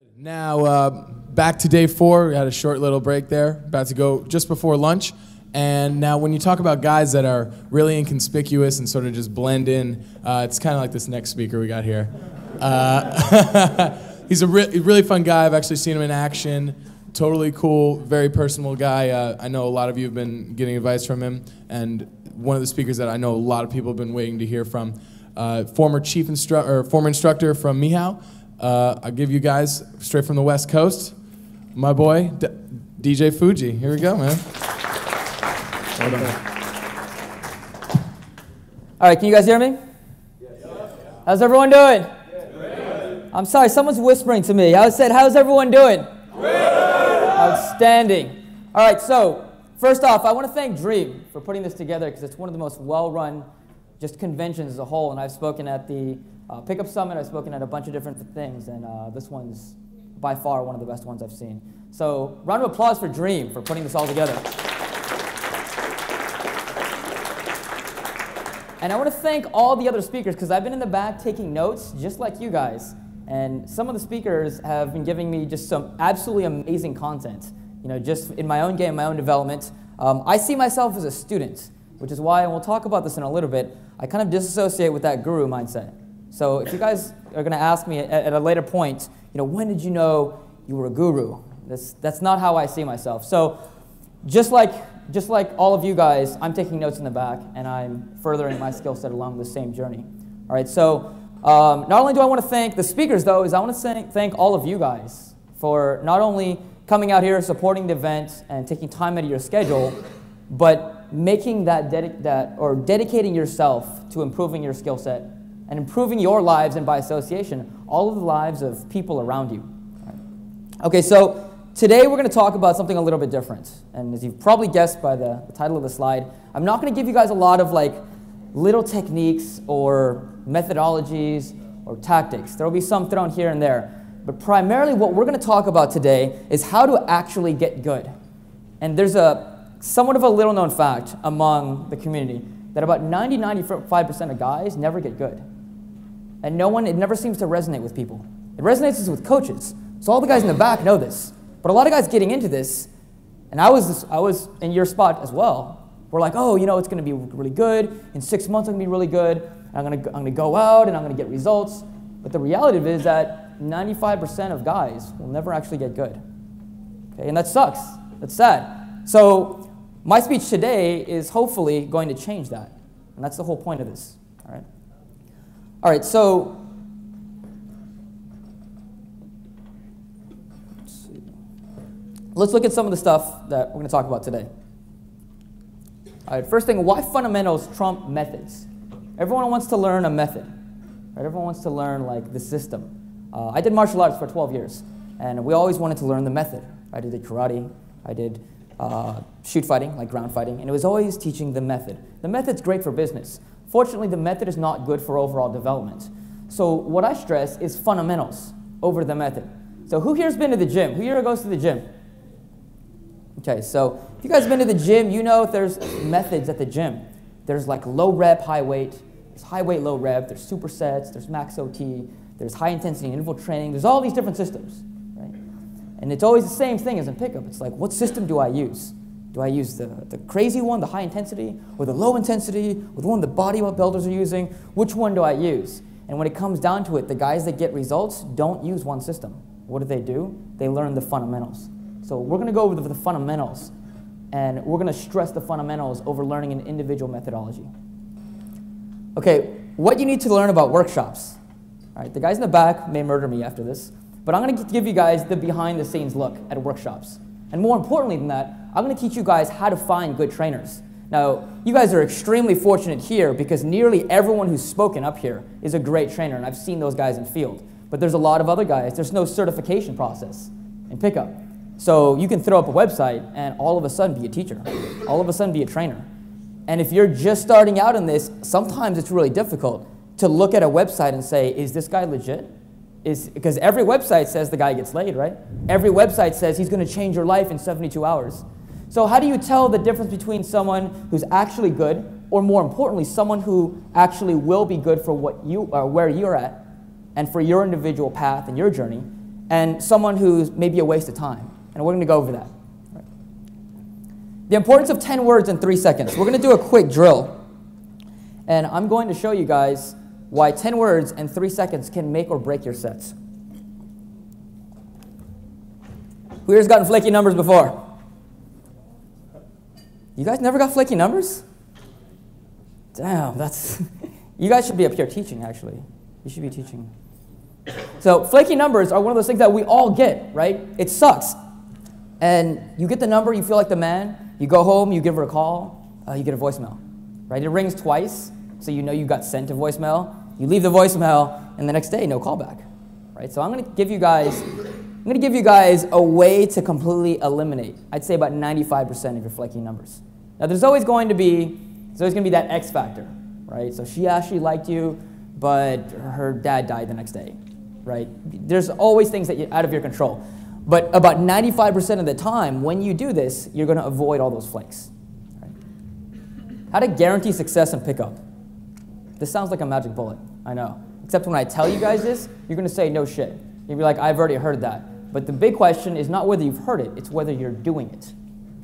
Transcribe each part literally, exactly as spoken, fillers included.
Now, uh, back to day four. We had a short little break there, about to go just before lunch. And now when you talk about guys that are really inconspicuous and sort of just blend in, uh, it's kind of like this next speaker we got here. Uh, he's a re really fun guy. I've actually seen him in action. Totally cool, very personable guy. Uh, I know a lot of you have been getting advice from him, and one of the speakers that I know a lot of people have been waiting to hear from. Uh, former chief instru or former instructor from Mehow. Uh, I'll give you guys, straight from the West Coast, my boy, D DJ Fuji. Here we go, man. Well done. All right, can you guys hear me? Yes. How's everyone doing? Yes. I'm sorry, someone's whispering to me. I said, how's everyone doing? Yes. Outstanding. All right, so first off, I want to thank Dream for putting this together because it's one of the most well-run just conventions as a whole, and I've spoken at the Uh, Pickup Summit, I've spoken at a bunch of different things, and uh, this one's by far one of the best ones I've seen. So, round of applause for Dream for putting this all together. And I want to thank all the other speakers, because I've been in the back taking notes, just like you guys. And some of the speakers have been giving me just some absolutely amazing content, you know, just in my own game, my own development. Um, I see myself as a student, which is why, and we'll talk about this in a little bit, I kind of disassociate with that guru mindset. So if you guys are going to ask me at, at a later point, you know, when did you know you were a guru? That's, that's not how I see myself. So just like, just like all of you guys, I'm taking notes in the back, and I'm furthering my skill set along the same journey. All right, so um, not only do I want to thank the speakers, though, is I want to thank all of you guys for not only coming out here, supporting the event, and taking time out of your schedule, but making that, dedi that or dedicating yourself to improving your skill set and improving your lives, and by association, all of the lives of people around you. Right. Okay, so today we're going to talk about something a little bit different. And as you've probably guessed by the, the title of the slide, I'm not going to give you guys a lot of like little techniques or methodologies or tactics. There will be some thrown here and there. But primarily what we're going to talk about today is how to actually get good. And there's a somewhat of a little known fact among the community that about ninety to ninety-five percent of guys never get good. And no one, it never seems to resonate with people. It resonates with coaches. So all the guys in the back know this. But a lot of guys getting into this, and I was, I was in your spot as well, we're like, oh, you know, it's going to be really good. In six months, I'm going to be really good. I'm going to, I'm going to go out, and I'm going to get results. But the reality of it is that ninety-five percent of guys will never actually get good. Okay? And that sucks. That's sad. So my speech today is hopefully going to change that. And that's the whole point of this. All right? All right, so let's see. Let's look at some of the stuff that we're going to talk about today. All right, first thing, why fundamentals trump methods? Everyone wants to learn a method. Right? Everyone wants to learn like the system. Uh, I did martial arts for twelve years, and we always wanted to learn the method. I did karate, I did uh, shoot fighting, like ground fighting, and it was always teaching the method. The method's great for business. Fortunately, the method is not good for overall development. So what I stress is fundamentals over the method. So who here's been to the gym? Who here goes to the gym? Okay, so if you guys have been to the gym, you know there's methods at the gym. There's like low rep, high weight. There's high weight, low rep. There's supersets. There's max O T. There's high intensity interval training. There's all these different systems, right? And it's always the same thing as in pickup. It's like, what system do I use? Do I use the, the crazy one, the high intensity, or the low intensity, or the one the bodybuilders are using? Which one do I use? And when it comes down to it, the guys that get results don't use one system. What do they do? They learn the fundamentals. So we're going to go over the, the fundamentals, and we're going to stress the fundamentals over learning an individual methodology. Okay, what you need to learn about workshops. All right, the guys in the back may murder me after this, but I'm going to give you guys the behind-the-scenes look at workshops. And more importantly than that, I'm going to teach you guys how to find good trainers. Now, you guys are extremely fortunate here because nearly everyone who's spoken up here is a great trainer, and I've seen those guys in field. But there's a lot of other guys. There's no certification process in pickup. So you can throw up a website and all of a sudden be a teacher, all of a sudden be a trainer. And if you're just starting out in this, sometimes it's really difficult to look at a website and say, is this guy legit? Is, because every website says the guy gets laid, right? Every website says he's going to change your life in seventy-two hours. So how do you tell the difference between someone who's actually good, or more importantly, someone who actually will be good for what you, or where you're at, and for your individual path and your journey, and someone who's maybe a waste of time. And we're going to go over that. Right. The importance of ten words in three seconds. We're going to do a quick drill. And I'm going to show you guys why ten words in three seconds can make or break your sets. Who here's gotten flaky numbers before? You guys never got flaky numbers? Damn, that's... You guys should be up here teaching, actually. You should be teaching. So flaky numbers are one of those things that we all get, right? It sucks. And you get the number, you feel like the man. You go home, you give her a call, uh, you get a voicemail, right? It rings twice, so you know you got sent a voicemail. You leave the voicemail, and the next day, no callback, right? So I'm going to give you guys, I'm going to give you guys a way to completely eliminate, I'd say about ninety-five percent of your flaky numbers. Now, there's always going to be, there's always going to be that X factor, right? So she actually liked you, but her dad died the next day, right? There's always things that are out of your control. But about ninety-five percent of the time, when you do this, you're going to avoid all those flakes. Right? How to guarantee success in pickup. This sounds like a magic bullet, I know. Except when I tell you guys this, you're going to say, no shit. You'll be like, I've already heard that. But the big question is not whether you've heard it, it's whether you're doing it.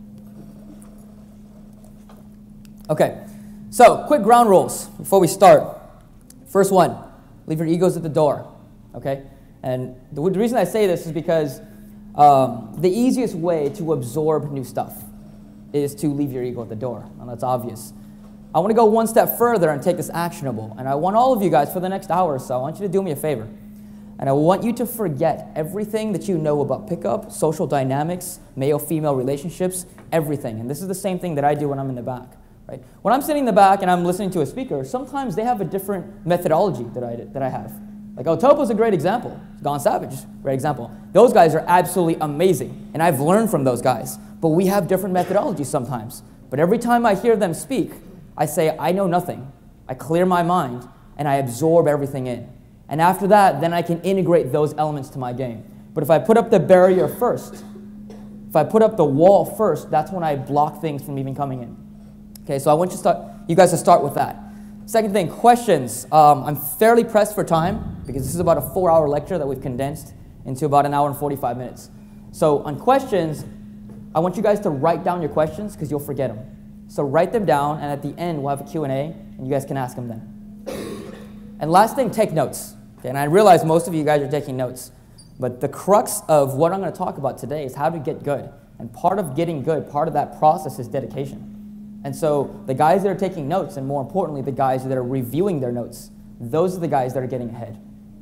Okay, so quick ground rules before we start. First one, leave your egos at the door, okay? And the, the reason I say this is because um, the easiest way to absorb new stuff is to leave your ego at the door, and that's obvious. I want to go one step further and take this actionable, and I want all of you guys for the next hour or so, I want you to do me a favor. And I want you to forget everything that you know about pickup, social dynamics, male-female relationships, everything. And this is the same thing that I do when I'm in the back. Right? When I'm sitting in the back and I'm listening to a speaker, sometimes they have a different methodology that I, that I have. Like Otopo's a great example. Gone Savage, great example. Those guys are absolutely amazing, and I've learned from those guys. But we have different methodologies sometimes. But every time I hear them speak, I say, I know nothing. I clear my mind, and I absorb everything in. And after that, then I can integrate those elements to my game. But if I put up the barrier first, if I put up the wall first, that's when I block things from even coming in. Okay, so I want you, to start, you guys to start with that. Second thing, questions. Um, I'm fairly pressed for time because this is about a four-hour lecture that we've condensed into about an hour and forty-five minutes. So on questions, I want you guys to write down your questions because you'll forget them. So write them down, and at the end, we'll have a Q and A, and you guys can ask them then. And last thing, take notes. Okay, and I realize most of you guys are taking notes, but the crux of what I'm going to talk about today is how to get good. And part of getting good, part of that process is dedication. And so the guys that are taking notes, and more importantly, the guys that are reviewing their notes, those are the guys that are getting ahead.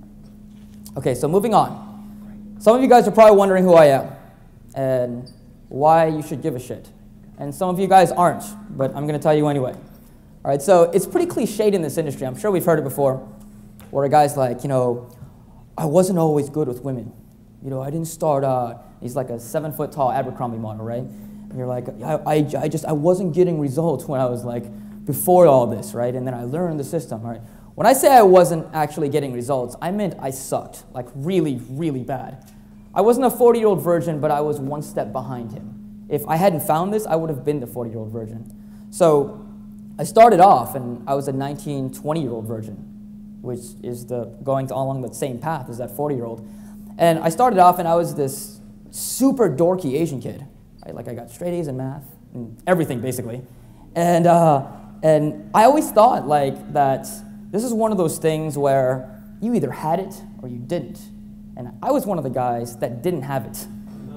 Okay, so moving on. Some of you guys are probably wondering who I am and why you should give a shit. And some of you guys aren't, but I'm going to tell you anyway. All right, so it's pretty cliched in this industry. I'm sure we've heard it before, where a guy's like, you know, I wasn't always good with women. You know, I didn't start, uh, he's like a seven foot tall Abercrombie model, right? And you're like, I, I, I just, I wasn't getting results when I was like, before all this, right? And then I learned the system, right? When I say I wasn't actually getting results, I meant I sucked, like really, really bad. I wasn't a forty-year-old virgin, but I was one step behind him. If I hadn't found this, I would have been the forty-year-old virgin. So I started off, and I was a nineteen, twenty-year-old virgin, which is the going along the same path as that forty-year-old. And I started off, and I was this super dorky Asian kid. Right? Like I got straight A's in math, and everything basically. And, uh, and I always thought like that this is one of those things where you either had it or you didn't. And I was one of the guys that didn't have it.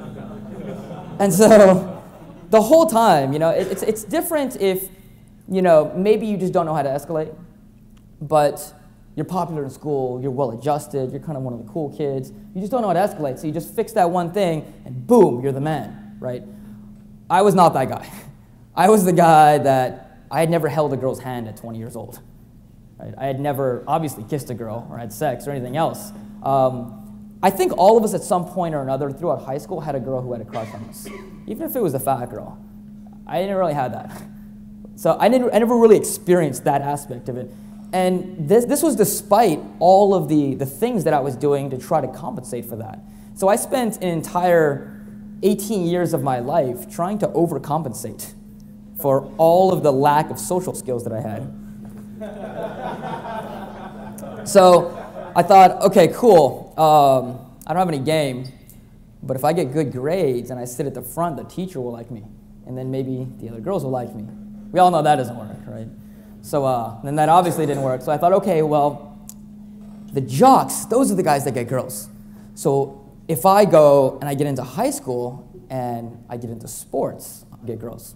And so the whole time, you know, it, it's, it's different if, you know, maybe you just don't know how to escalate, but you're popular in school, you're well-adjusted, you're kind of one of the cool kids. You just don't know how to escalate, so you just fix that one thing, and boom, you're the man, right? I was not that guy. I was the guy that I had never held a girl's hand at twenty years old. Right? I had never, obviously, kissed a girl or had sex or anything else. Um, I think all of us at some point or another throughout high school had a girl who had a crush on us, even if it was a fat girl. I didn't really have that. So I, didn't, I never really experienced that aspect of it. And this, this was despite all of the, the things that I was doing to try to compensate for that. So I spent an entire eighteen years of my life trying to overcompensate for all of the lack of social skills that I had. So I thought, okay, cool. Um, I don't have any game, but if I get good grades and I sit at the front, the teacher will like me. And then maybe the other girls will like me. We all know that doesn't work, right? So uh, then that obviously didn't work. So I thought, okay, well, the jocks, those are the guys that get girls. So if I go and I get into high school and I get into sports, I'll get girls.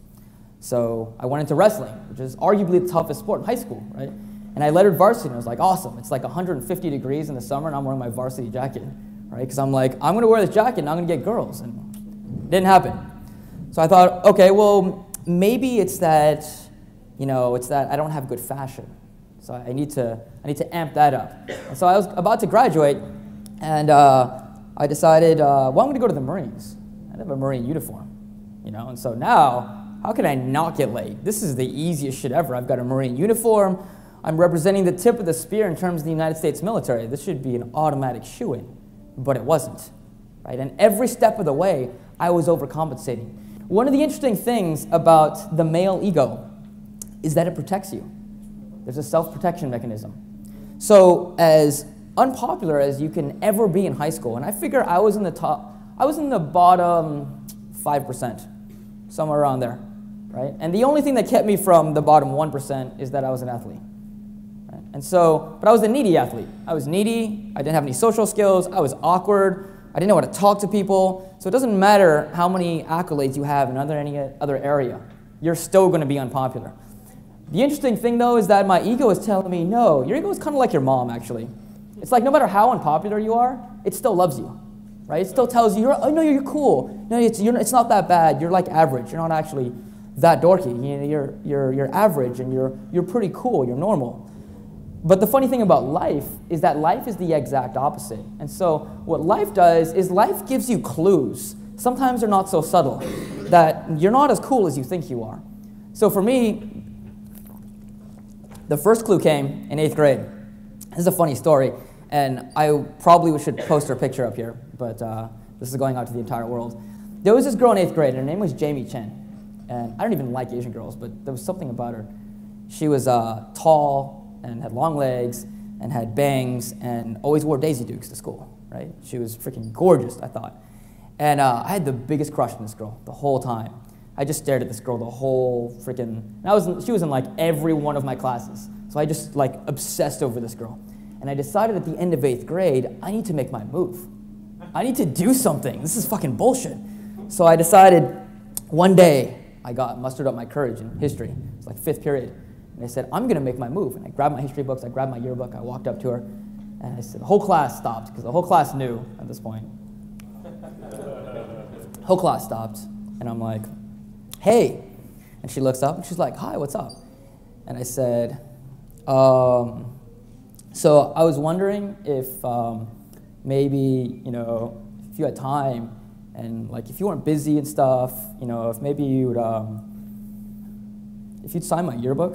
So I went into wrestling, which is arguably the toughest sport in high school, right? And I lettered varsity, and I was like, awesome. It's like one hundred fifty degrees in the summer, and I'm wearing my varsity jacket, right? Because I'm like, I'm going to wear this jacket, and I'm going to get girls. And it didn't happen. So I thought, okay, well, maybe it's that, you know, it's that I don't have good fashion. So I need to, I need to amp that up. And so I was about to graduate, and uh, I decided, uh, well, I'm going to go to the Marines. I have a Marine uniform, you know. And so now, how can I not get laid? This is the easiest shit ever. I've got a Marine uniform. I'm representing the tip of the spear in terms of the United States military. This should be an automatic shoo-in, but it wasn't, right? And every step of the way, I was overcompensating. One of the interesting things about the male ego is that it protects you. There's a self-protection mechanism. So as unpopular as you can ever be in high school, and I figure I was in the top, I was in the bottom five percent, somewhere around there, right? And the only thing that kept me from the bottom one percent is that I was an athlete. Right? And so, but I was a needy athlete. I was needy, I didn't have any social skills, I was awkward, I didn't know how to talk to people, so it doesn't matter how many accolades you have in other, any other area, you're still going to be unpopular. The interesting thing, though, is that my ego is telling me, no, your ego is kind of like your mom, actually. It's like no matter how unpopular you are, it still loves you, right? It still tells you, you're, oh, no, you're cool. No, it's, you're, it's not that bad. You're like average. You're not actually that dorky. You know, you're, you're, you're average, and you're, you're pretty cool. You're normal. But the funny thing about life is that life is the exact opposite. And so what life does is life gives you clues. Sometimes they're not so subtle, that you're not as cool as you think you are. So for me, the first clue came in eighth grade. This is a funny story, and I probably should post her picture up here, but uh, this is going out to the entire world. There was this girl in eighth grade, and her name was Jamie Chen. And I don't even like Asian girls, but there was something about her. She was uh, tall and had long legs and had bangs and always wore Daisy Dukes to school, right? She was freaking gorgeous, I thought. And uh, I had the biggest crush on this girl the whole time. I just stared at this girl the whole freaking, and I was in, she was in like every one of my classes. So I just like obsessed over this girl. And I decided at the end of eighth grade, I need to make my move. I need to do something. This is fucking bullshit. So I decided one day, I got mustered up my courage in history. It's like fifth period. And I said, I'm gonna make my move. And I grabbed my history books, I grabbed my yearbook, I walked up to her, and I said, the whole class stopped, because the whole class knew at this point. The whole class stopped, and I'm like, hey. And she looks up, and she's like, hi, what's up? And I said, um, so I was wondering if um, maybe, you know, if you had time, and like if you weren't busy and stuff, you know, if maybe you would, um, if you'd sign my yearbook.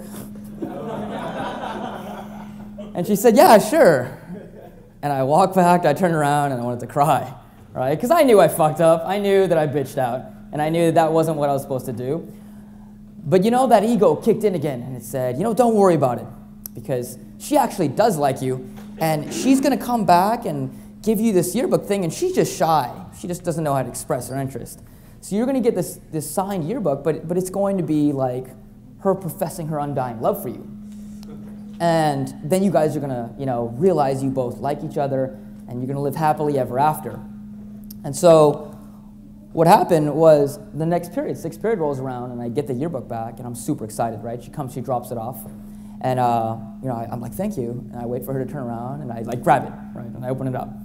And she said, yeah, sure. And I walked back, I turned around, and I wanted to cry, right? Because I knew I fucked up. I knew that I bitched out, and I knew that that wasn't what I was supposed to do. But you know, that ego kicked in again, and it said, you know, don't worry about it, because she actually does like you, and she's gonna come back and give you this yearbook thing, and she's just shy. She just doesn't know how to express her interest. So you're gonna get this, this signed yearbook, but, but it's going to be like her professing her undying love for you. And then you guys are gonna, you know, realize you both like each other, and you're gonna live happily ever after. And so what happened was the next period, sixth period rolls around, and I get the yearbook back, and I'm super excited, right? She comes, she drops it off, and uh, you know, I, I'm like, thank you, and I wait for her to turn around, and I like grab it, right, and I open it up.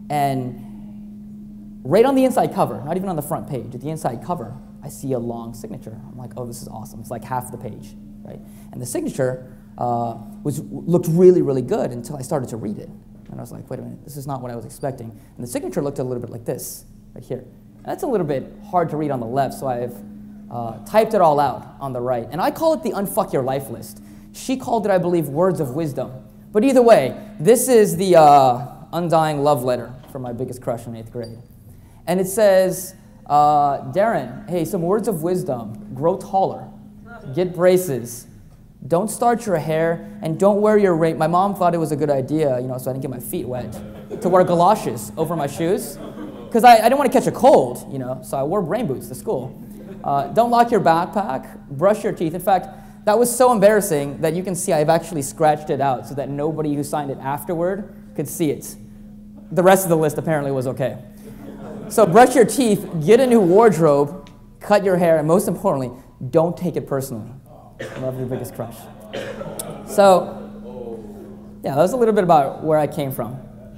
And right on the inside cover, not even on the front page, at the inside cover, I see a long signature. I'm like, oh, this is awesome. It's like half the page, right? And the signature uh, was looked really, really good until I started to read it. And I was like, wait a minute, this is not what I was expecting. And the signature looked a little bit like this, right here. And that's a little bit hard to read on the left, so I've uh, typed it all out on the right. And I call it the Unfuck Your Life list. She called it, I believe, Words of Wisdom. But either way, this is the uh, undying love letter for my biggest crush in eighth grade. And it says, uh, Darren, hey, some words of wisdom. Grow taller. Get braces. Don't start your hair, and don't wear your rain. My mom thought it was a good idea, you know, so I didn't get my feet wet, to wear galoshes over my shoes, because I, I didn't want to catch a cold, you know, so I wore rain boots to school. Uh, don't lock your backpack, brush your teeth. In fact, that was so embarrassing that you can see I've actually scratched it out so that nobody who signed it afterward could see it. The rest of the list apparently was okay. So brush your teeth, get a new wardrobe, cut your hair, and most importantly, don't take it personally. Love your biggest crush. So, yeah, that was a little bit about where I came from.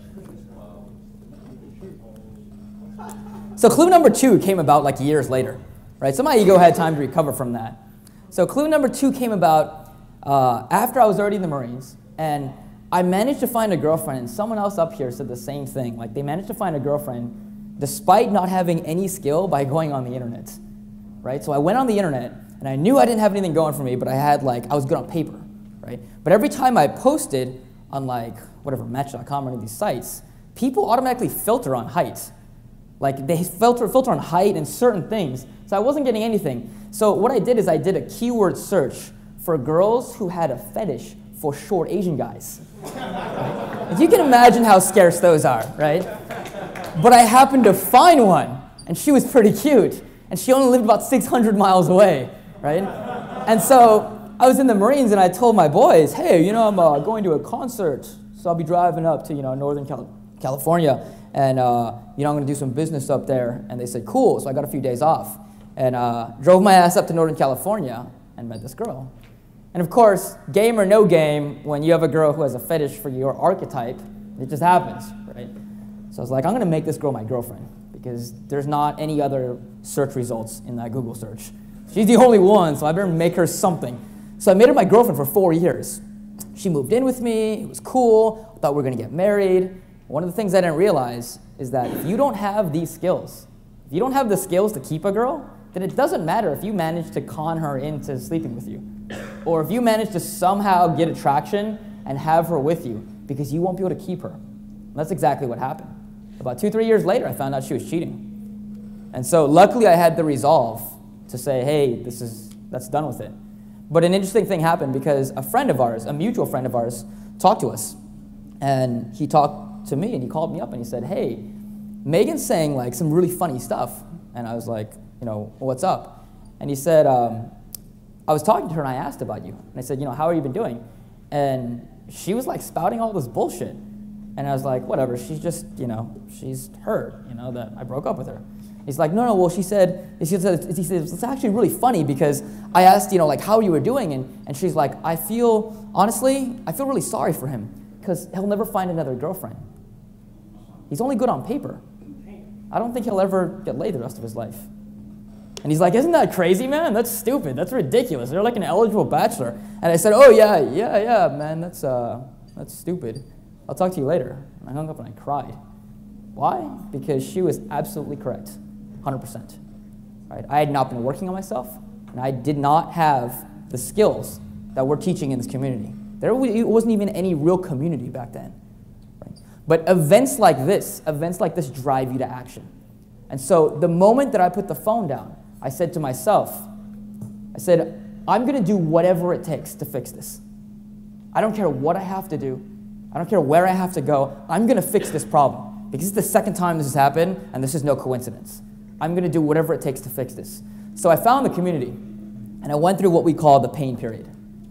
So clue number two came about like years later, right? So my ego had time to recover from that. So clue number two came about uh, after I was already in the Marines, and I managed to find a girlfriend, and someone else up here said the same thing. Like, they managed to find a girlfriend despite not having any skill by going on the internet, right? So I went on the internet, and I knew I didn't have anything going for me, but I had like, I was good on paper, right? But every time I posted on like, whatever, match dot com or any of these sites, people automatically filter on height. Like, they filter, filter on height and certain things, so I wasn't getting anything. So what I did is I did a keyword search for girls who had a fetish for short Asian guys. Right? If you can imagine how scarce those are, right? But I happened to find one, and she was pretty cute, and she only lived about six hundred miles away, right? And so I was in the Marines, and I told my boys, hey, you know, I'm uh, going to a concert, so I'll be driving up to, you know, Northern Cal California, and, uh, you know, I'm going to do some business up there. And they said, cool, so I got a few days off, and uh, drove my ass up to Northern California and met this girl. And of course, game or no game, when you have a girl who has a fetish for your archetype, it just happens, right? So I was like, I'm going to make this girl my girlfriend, because there's not any other search results in that Google search. She's the only one, so I better make her something. So I made her my girlfriend for four years. She moved in with me. It was cool. I thought we were going to get married. One of the things I didn't realize is that if you don't have these skills, if you don't have the skills to keep a girl, then it doesn't matter if you manage to con her into sleeping with you, or if you manage to somehow get attraction and have her with you, because you won't be able to keep her. And that's exactly what happened. About two, three years later, I found out she was cheating. And so luckily I had the resolve to say, hey, this is, that's done with it. But an interesting thing happened, because a friend of ours, a mutual friend of ours, talked to us. And he talked to me, and he called me up, and he said, hey, Megan's saying like some really funny stuff. And I was like, you know, well, what's up? And he said, um, I was talking to her, and I asked about you. And I said, you know, how are you been doing? And she was like spouting all this bullshit. And I was like, whatever, she's just, you know, she's hurt, you know, that I broke up with her. He's like, no, no, well, she said, he said, he said, it's actually really funny, because I asked, you know, like, how you were doing, and, and she's like, I feel, honestly, I feel really sorry for him, because he'll never find another girlfriend. He's only good on paper. I don't think he'll ever get laid the rest of his life. And he's like, isn't that crazy, man? That's stupid. That's ridiculous. They're like an eligible bachelor. And I said, oh, yeah, yeah, yeah, man, that's, uh, that's stupid. I'll talk to you later. And I hung up and I cried. Why? Because she was absolutely correct, one hundred percent. Right? I had not been working on myself, and I did not have the skills that we're teaching in this community. There wasn't even any real community back then. Right? But events like this, events like this drive you to action. And so the moment that I put the phone down, I said to myself, I said, I'm going to do whatever it takes to fix this. I don't care what I have to do. I don't care where I have to go. I'm going to fix this problem, because it's the second time this has happened, and this is no coincidence. I'm going to do whatever it takes to fix this. So I found the community, and I went through what we call the pain period.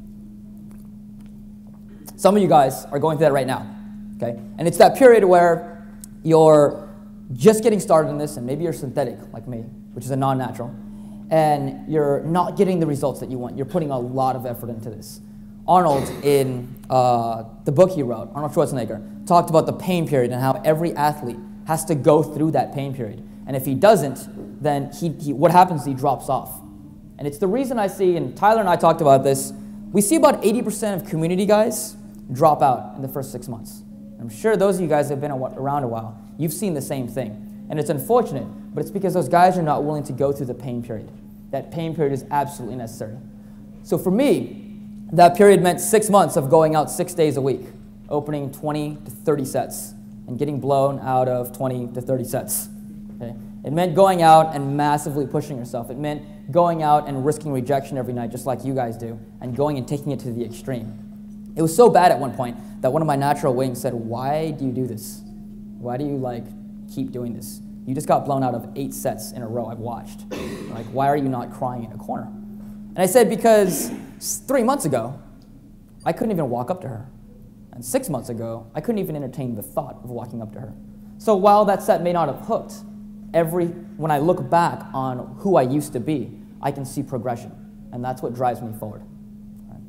Some of you guys are going through that right now, okay? And it's that period where you're just getting started in this, and maybe you're synthetic like me, which is a non-natural, and you're not getting the results that you want. You're putting a lot of effort into this. Arnold, in uh, the book he wrote, Arnold Schwarzenegger, talked about the pain period and how every athlete has to go through that pain period. And if he doesn't, then he, he, what happens is he drops off. And it's the reason I see, and Tyler and I talked about this, we see about eighty percent of community guys drop out in the first six months. I'm sure those of you guys have been around a while. You've seen the same thing. And it's unfortunate, but it's because those guys are not willing to go through the pain period. That pain period is absolutely necessary. So for me, that period meant six months of going out six days a week, opening twenty to thirty sets, and getting blown out of twenty to thirty sets. Okay? It meant going out and massively pushing yourself. It meant going out and risking rejection every night, just like you guys do, and going and taking it to the extreme. It was so bad at one point that one of my natural wings said, "Why do you do this? Why do you like keep doing this? You just got blown out of eight sets in a row I've watched. Like, why are you not crying in a corner?" And I said, because three months ago, I couldn't even walk up to her. And six months ago, I couldn't even entertain the thought of walking up to her. So while that set may not have hooked, every, when I look back on who I used to be, I can see progression. And that's what drives me forward. Right.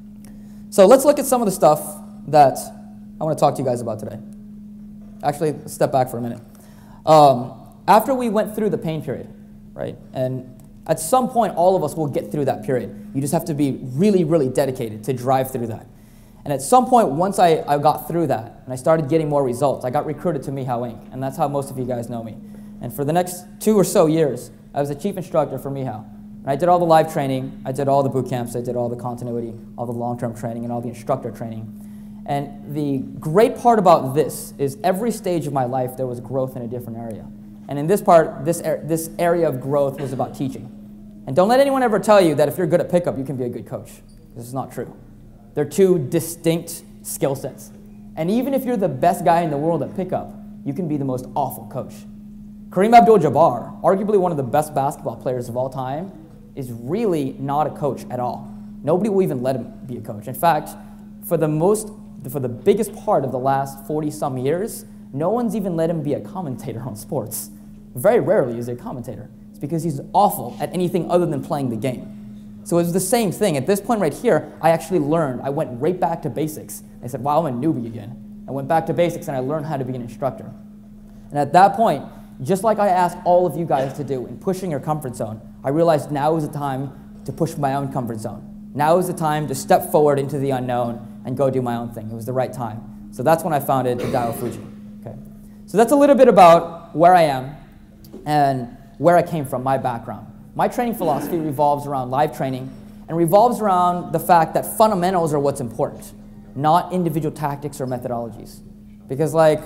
So let's look at some of the stuff that I want to talk to you guys about today. Actually, let's step back for a minute. Um, after we went through the pain period, right, and at some point, all of us will get through that period. You just have to be really, really dedicated to drive through that. And at some point, once I, I got through that, and I started getting more results, I got recruited to Mehow Incorporated, and that's how most of you guys know me. And for the next two or so years, I was a chief instructor for Mehow. And I did all the live training, I did all the boot camps, I did all the continuity, all the long-term training, and all the instructor training. And the great part about this is every stage of my life, there was growth in a different area. And in this part, this, er this area of growth was about teaching. And don't let anyone ever tell you that if you're good at pickup, you can be a good coach. This is not true. They're two distinct skill sets. And even if you're the best guy in the world at pickup, you can be the most awful coach. Kareem Abdul-Jabbar, arguably one of the best basketball players of all time, is really not a coach at all. Nobody will even let him be a coach. In fact, for the most, for the biggest part of the last forty some years, no one's even let him be a commentator on sports. Very rarely is he a commentator. It's because he's awful at anything other than playing the game. So it was the same thing. At this point right here, I actually learned. I went right back to basics. I said, wow, I'm a newbie again. I went back to basics and I learned how to be an instructor. And at that point, just like I asked all of you guys to do in pushing your comfort zone, I realized now is the time to push my own comfort zone. Now is the time to step forward into the unknown and go do my own thing. It was the right time. So that's when I founded D J Fuji. Okay. So that's a little bit about where I am and where I came from, my background. My training philosophy revolves around live training and revolves around the fact that fundamentals are what's important, not individual tactics or methodologies. Because like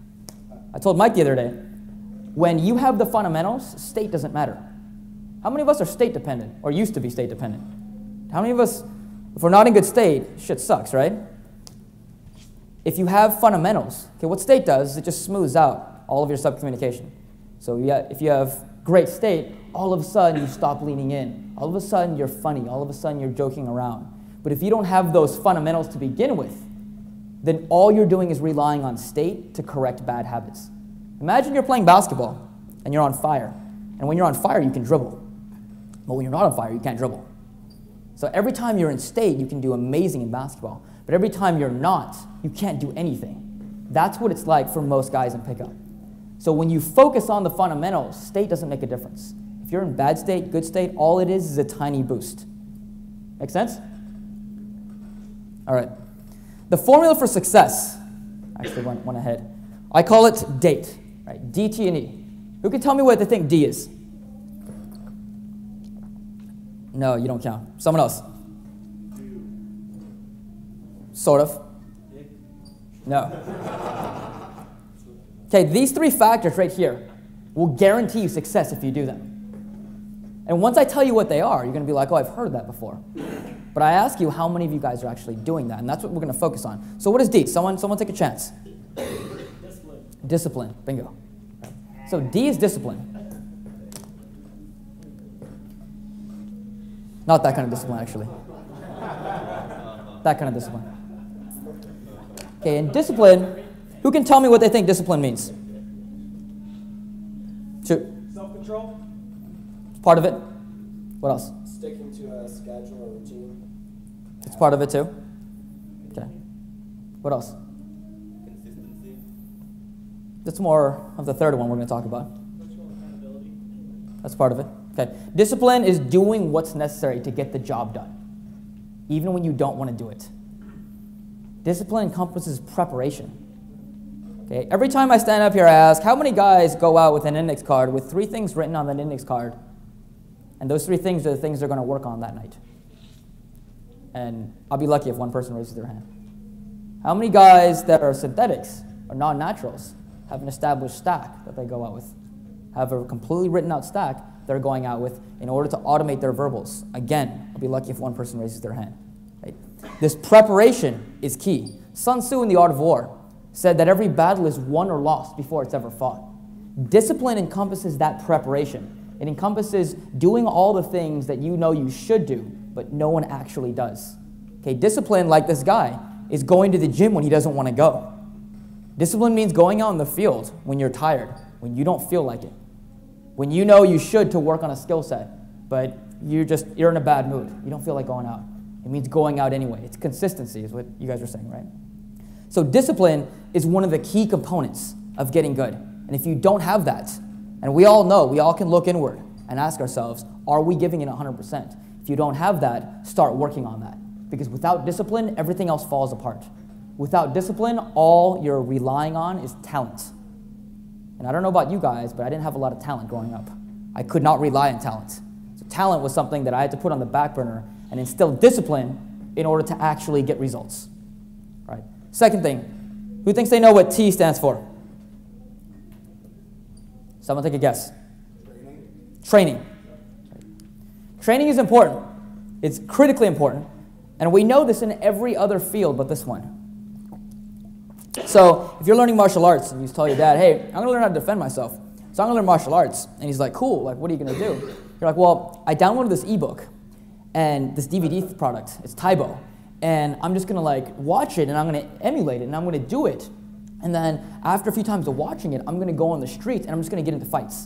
I told Mike the other day, when you have the fundamentals, state doesn't matter. How many of us are state dependent or used to be state dependent? How many of us, if we're not in good state, shit sucks, right? If you have fundamentals, okay, what state does is it just smooths out all of your subcommunication. So yeah, if you have great state, all of a sudden you stop leaning in. All of a sudden you're funny. All of a sudden you're joking around. But if you don't have those fundamentals to begin with, then all you're doing is relying on state to correct bad habits. Imagine you're playing basketball and you're on fire. And when you're on fire, you can dribble. But when you're not on fire, you can't dribble. So every time you're in state, you can do amazing in basketball. But every time you're not, you can't do anything. That's what it's like for most guys in pickup. So when you focus on the fundamentals, state doesn't make a difference. If you're in bad state, good state, all it is is a tiny boost. Make sense? All right. The formula for success, actually went, went ahead. I call it DATE, right? D, T, and E. Who can tell me what they think D is? No, you don't count. Someone else. Sort of. No. Okay, these three factors right here will guarantee you success if you do them. And once I tell you what they are, you're going to be like, oh, I've heard that before. But I ask you how many of you guys are actually doing that, and that's what we're going to focus on. So what is D? Someone, someone take a chance. Discipline. Discipline. Bingo. So D is discipline. Not that kind of discipline, actually. That kind of discipline. Okay, and discipline, who can tell me what they think discipline means? Shoot. Self-control. It's part of it. What else? Sticking to a schedule or routine. It's part of it too. Okay. What else? Consistency. That's more of the third one we're going to talk about. Personal accountability. That's part of it. Okay. Discipline is doing what's necessary to get the job done, even when you don't want to do it. Discipline encompasses preparation. Okay. Every time I stand up here, I ask, how many guys go out with an index card with three things written on that index card, and those three things are the things they're going to work on that night? And I'll be lucky if one person raises their hand. How many guys that are synthetics or non-naturals have an established stack that they go out with? Have a completely written out stack they're going out with in order to automate their verbals. Again, I'll be lucky if one person raises their hand. Right? This preparation is key. Sun Tzu in The Art of War said that every battle is won or lost before it's ever fought. Discipline encompasses that preparation. It encompasses doing all the things that you know you should do, but no one actually does. Okay, discipline, like this guy, is going to the gym when he doesn't want to go. Discipline means going out in the field when you're tired, when you don't feel like it, when you know you should to work on a skill set, but you're just, you're in a bad mood. You don't feel like going out. It means going out anyway. It's consistency is what you guys are saying, right? So discipline is one of the key components of getting good. And if you don't have that, and we all know, we all can look inward and ask ourselves, are we giving it one hundred percent? If you don't have that, start working on that. Because without discipline, everything else falls apart. Without discipline, all you're relying on is talent. And I don't know about you guys, but I didn't have a lot of talent growing up. I could not rely on talent. So talent was something that I had to put on the back burner and instill discipline in order to actually get results. Right. Second thing, who thinks they know what T stands for? Someone take a guess. Training. Training. Training is important. It's critically important. And we know this in every other field but this one. So if you're learning martial arts and you tell your dad, hey, I'm going to learn how to defend myself. So I'm going to learn martial arts. And he's like, cool, like, what are you going to do? You're like, well, I downloaded this ebook and this D V D product. It's Taibo. And I'm just going to like watch it and I'm going to emulate it and I'm going to do it. And then after a few times of watching it, I'm going to go on the street and I'm just going to get into fights.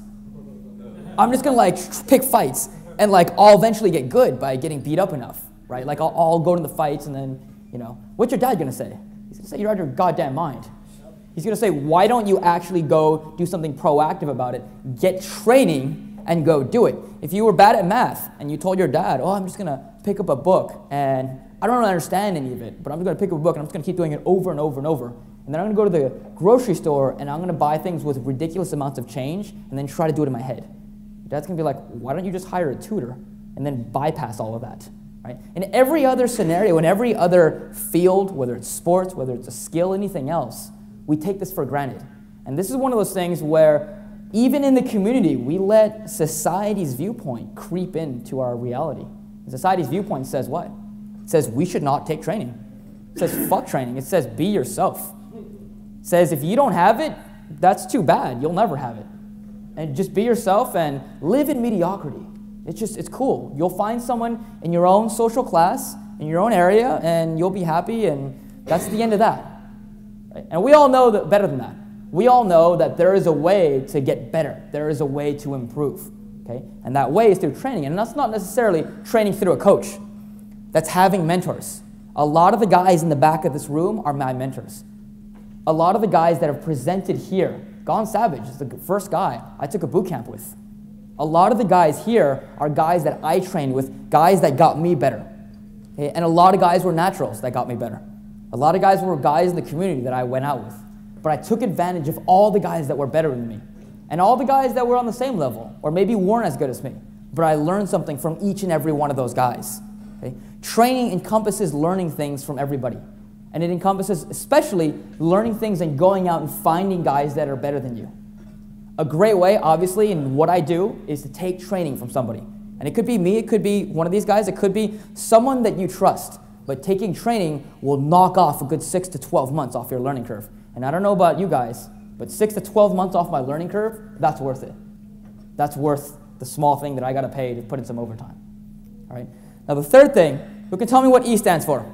I'm just going to like pick fights and like I'll eventually get good by getting beat up enough, right? Like I'll, I'll go to the fights and then, you know, what's your dad going to say? He's going to say, you're out of your goddamn mind. He's going to say, why don't you actually go do something proactive about it? Get training and go do it. If you were bad at math and you told your dad, oh, I'm just going to pick up a book and I don't really understand any of it, but I'm just going to pick up a book and I'm just going to keep doing it over and over and over. And then I'm going to go to the grocery store and I'm going to buy things with ridiculous amounts of change and then try to do it in my head. Your dad's going to be like, why don't you just hire a tutor and then bypass all of that? Right? In every other scenario, in every other field, whether it's sports, whether it's a skill, anything else, we take this for granted. And this is one of those things where even in the community, we let society's viewpoint creep into our reality. Society's viewpoint says what? It says we should not take training. It says fuck training. It says be yourself. It says if you don't have it, that's too bad. You'll never have it. And just be yourself and live in mediocrity. It's just, it's cool. You'll find someone in your own social class, in your own area, and you'll be happy, and that's the end of that. Right? And we all know that better than that. We all know that there is a way to get better. There is a way to improve. Okay? And that way is through training. And that's not necessarily training through a coach. That's having mentors. A lot of the guys in the back of this room are my mentors. A lot of the guys that have presented here, Gone Savage is the first guy I took a boot camp with. A lot of the guys here are guys that I trained with, guys that got me better. Okay? And a lot of guys were naturals that got me better. A lot of guys were guys in the community that I went out with. But I took advantage of all the guys that were better than me. And all the guys that were on the same level, or maybe weren't as good as me. But I learned something from each and every one of those guys. Okay? Training encompasses learning things from everybody. And it encompasses especially learning things and going out and finding guys that are better than you. A great way, obviously, in what I do is to take training from somebody. And it could be me, it could be one of these guys, it could be someone that you trust. But taking training will knock off a good six to twelve months off your learning curve. And I don't know about you guys, but six to twelve months off my learning curve, that's worth it. That's worth the small thing that I got to pay to put in some overtime. All right. Now the third thing, who can tell me what E stands for?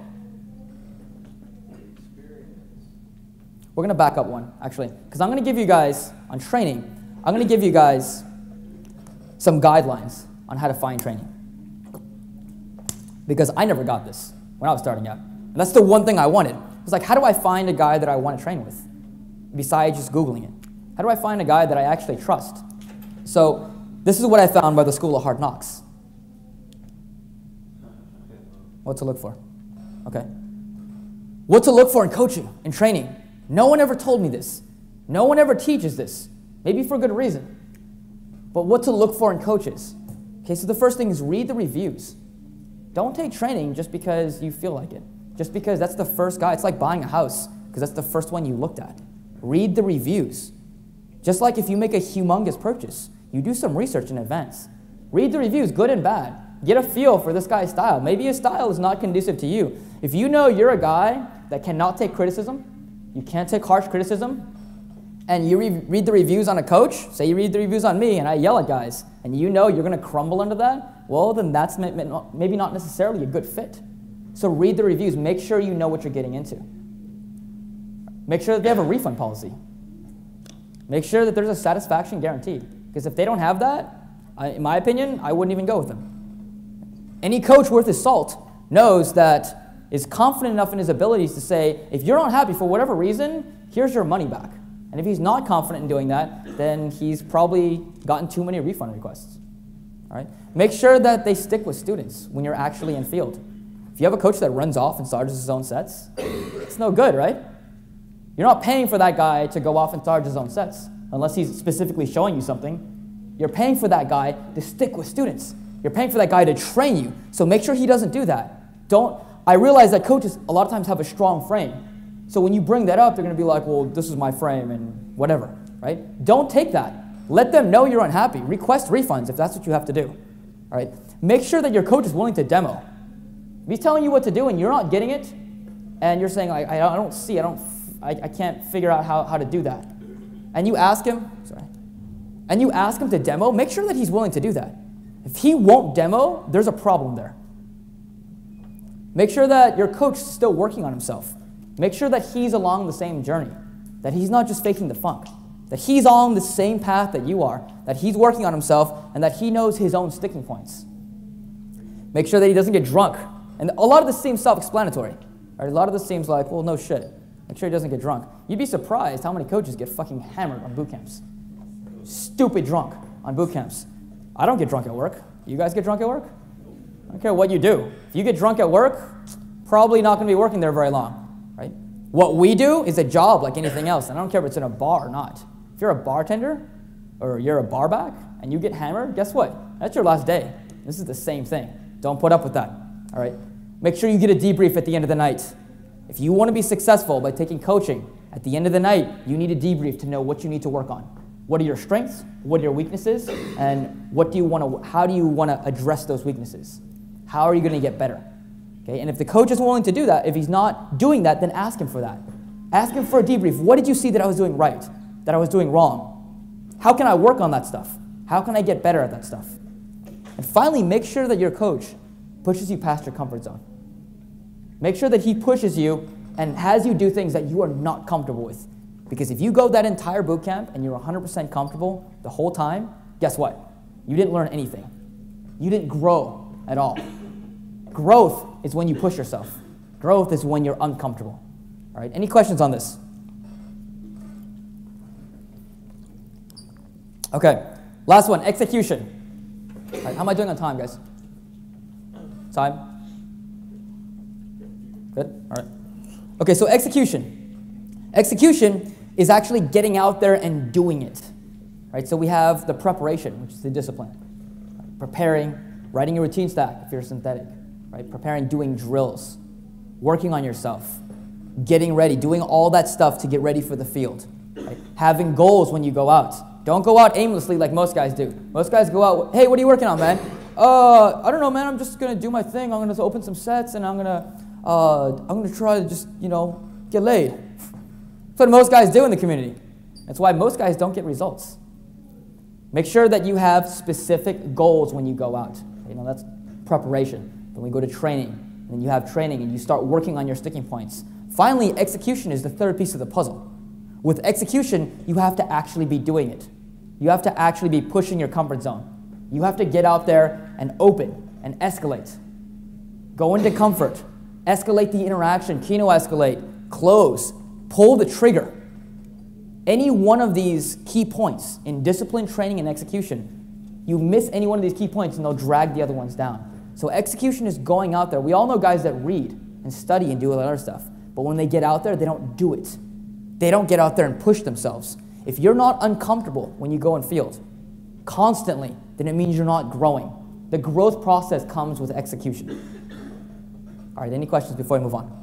We're going to back up one, actually, because I'm going to give you guys, on training, I'm going to give you guys some guidelines on how to find training. Because I never got this when I was starting out. And that's the one thing I wanted. It was like, how do I find a guy that I want to train with? Besides just Googling it. How do I find a guy that I actually trust? So this is what I found by the School of Hard Knocks. What to look for. Okay. What to look for in coaching, in training. No one ever told me this. No one ever teaches this. Maybe for good reason. But what to look for in coaches. Okay, so the first thing is read the reviews. Don't take training just because you feel like it. Just because that's the first guy. It's like buying a house because that's the first one you looked at. Read the reviews. Just like if you make a humongous purchase, you do some research in advance. Read the reviews, good and bad. Get a feel for this guy's style. Maybe his style is not conducive to you. If you know you're a guy that cannot take criticism, you can't take harsh criticism, and you re read the reviews on a coach, say you read the reviews on me and I yell at guys, and you know you're going to crumble under that, well, then that's maybe not necessarily a good fit. So read the reviews. Make sure you know what you're getting into. Make sure that they have a refund policy. Make sure that there's a satisfaction guarantee. Because if they don't have that, I, in my opinion, I wouldn't even go with them. Any coach worth his salt knows that is confident enough in his abilities to say, if you're not happy for whatever reason, here's your money back. And if he's not confident in doing that, then he's probably gotten too many refund requests. All right? Make sure that they stick with students when you're actually in field. If you have a coach that runs off and charges his own sets, it's no good, right? You're not paying for that guy to go off and charge his own sets, unless he's specifically showing you something. You're paying for that guy to stick with students. You're paying for that guy to train you, so make sure he doesn't do that. Don't, I realize that coaches a lot of times have a strong frame. So when you bring that up, they're going to be like, well, this is my frame and whatever, right? Don't take that. Let them know you're unhappy. Request refunds if that's what you have to do, all right? Make sure that your coach is willing to demo. If he's telling you what to do and you're not getting it, and you're saying, I, I don't see, I, don't, I, I can't figure out how, how to do that, and you ask him, sorry, and you ask him to demo, make sure that he's willing to do that. If he won't demo, there's a problem there. Make sure that your coach is still working on himself. Make sure that he's along the same journey, that he's not just faking the funk, that he's on the same path that you are, that he's working on himself, and that he knows his own sticking points. Make sure that he doesn't get drunk. And a lot of this seems self-explanatory. Right? A lot of this seems like, well, no shit. Make sure he doesn't get drunk. You'd be surprised how many coaches get fucking hammered on boot camps. Stupid drunk on boot camps. I don't get drunk at work. You guys get drunk at work? I don't care what you do. If you get drunk at work, probably not going to be working there very long. Right? What we do is a job like anything else. And I don't care if it's in a bar or not. If you're a bartender or you're a barback and you get hammered, guess what? That's your last day. This is the same thing. Don't put up with that. All right? Make sure you get a debrief at the end of the night. If you want to be successful by taking coaching, at the end of the night, you need a debrief to know what you need to work on. What are your strengths? What are your weaknesses? And what do you want to, how do you want to address those weaknesses? How are you going to get better? Okay? And if the coach isn't willing to do that, if he's not doing that, then ask him for that. Ask him for a debrief. What did you see that I was doing right, that I was doing wrong? How can I work on that stuff? How can I get better at that stuff? And finally, make sure that your coach pushes you past your comfort zone. Make sure that he pushes you and has you do things that you are not comfortable with. Because if you go that entire boot camp and you're one hundred percent comfortable the whole time, guess what? You didn't learn anything. You didn't grow at all. Growth is when you push yourself. Growth is when you're uncomfortable. All right, any questions on this? Okay, last one, execution. All right, how am I doing on time, guys? Time? Good? All right. Okay, so execution. Execution is actually getting out there and doing it. Right? So we have the preparation, which is the discipline. Right? Preparing, writing a routine stack if you're synthetic. Right? Preparing, doing drills, working on yourself, getting ready, doing all that stuff to get ready for the field. Right? Having goals when you go out. Don't go out aimlessly like most guys do. Most guys go out, hey, what are you working on, man? Uh, I don't know, man. I'm just going to do my thing. I'm going to open some sets, and I'm going to uh, I'm going to try to just, you know, get laid. That's what most guys do in the community. That's why most guys don't get results. Make sure that you have specific goals when you go out. You know, that's preparation. Then we go to training. And then you have training, and you start working on your sticking points. Finally, execution is the third piece of the puzzle. With execution, you have to actually be doing it. You have to actually be pushing your comfort zone. You have to get out there and open and escalate. Go into comfort. Escalate the interaction. Kino escalate. Close. Pull the trigger. Any one of these key points in discipline, training, and execution, you miss any one of these key points and they'll drag the other ones down. So execution is going out there. We all know guys that read and study and do all that other stuff. But when they get out there, they don't do it. They don't get out there and push themselves. If you're not uncomfortable when you go in field constantly, then it means you're not growing. The growth process comes with execution. All right, any questions before we move on?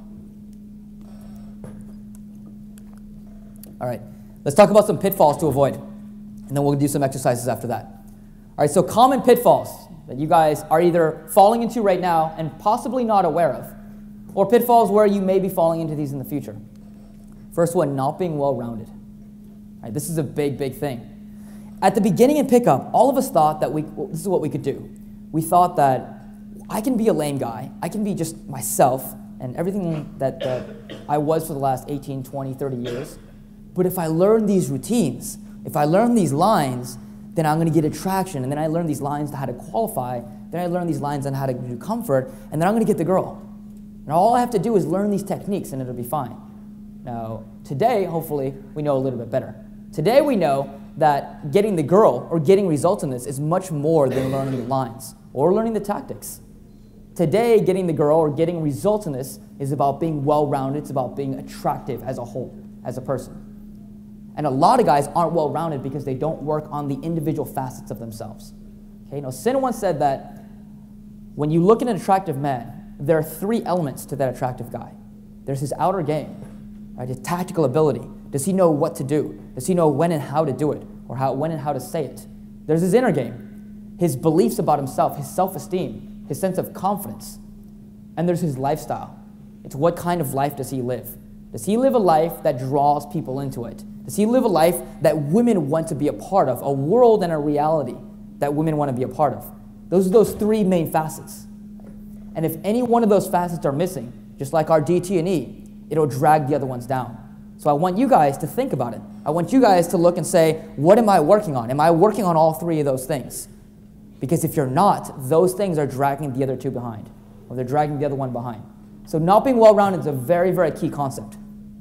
All right, let's talk about some pitfalls to avoid, and then we'll do some exercises after that. All right, so common pitfalls that you guys are either falling into right now and possibly not aware of, or pitfalls where you may be falling into these in the future. First one, not being well-rounded. All right, this is a big, big thing. At the beginning in pickup, all of us thought that we, well, this is what we could do. We thought that I can be a lame guy, I can be just myself, and everything that, that I was for the last eighteen, twenty, thirty years. But if I learn these routines, if I learn these lines, then I'm going to get attraction, and then I learn these lines on how to qualify, then I learn these lines on how to do comfort, and then I'm going to get the girl. And all I have to do is learn these techniques, and it'll be fine. Now, today, hopefully, we know a little bit better. Today we know that getting the girl or getting results in this is much more than learning the lines or learning the tactics. Today, getting the girl or getting results in this is about being well-rounded. It's about being attractive as a whole, as a person. And a lot of guys aren't well-rounded because they don't work on the individual facets of themselves. Okay, now Sin once said that when you look at an attractive man, there are three elements to that attractive guy. There's his outer game, right, his tactical ability. Does he know what to do? Does he know when and how to do it, or how, when and how to say it? There's his inner game, his beliefs about himself, his self-esteem, his sense of confidence. And there's his lifestyle. It's what kind of life does he live? Does he live a life that draws people into it? Does he live a life that women want to be a part of, a world and a reality that women want to be a part of? Those are those three main facets. And if any one of those facets are missing, just like our D, T, and E, it'll drag the other ones down. So I want you guys to think about it. I want you guys to look and say, what am I working on? Am I working on all three of those things? Because if you're not, those things are dragging the other two behind, or they're dragging the other one behind. So not being well-rounded is a very, very key concept.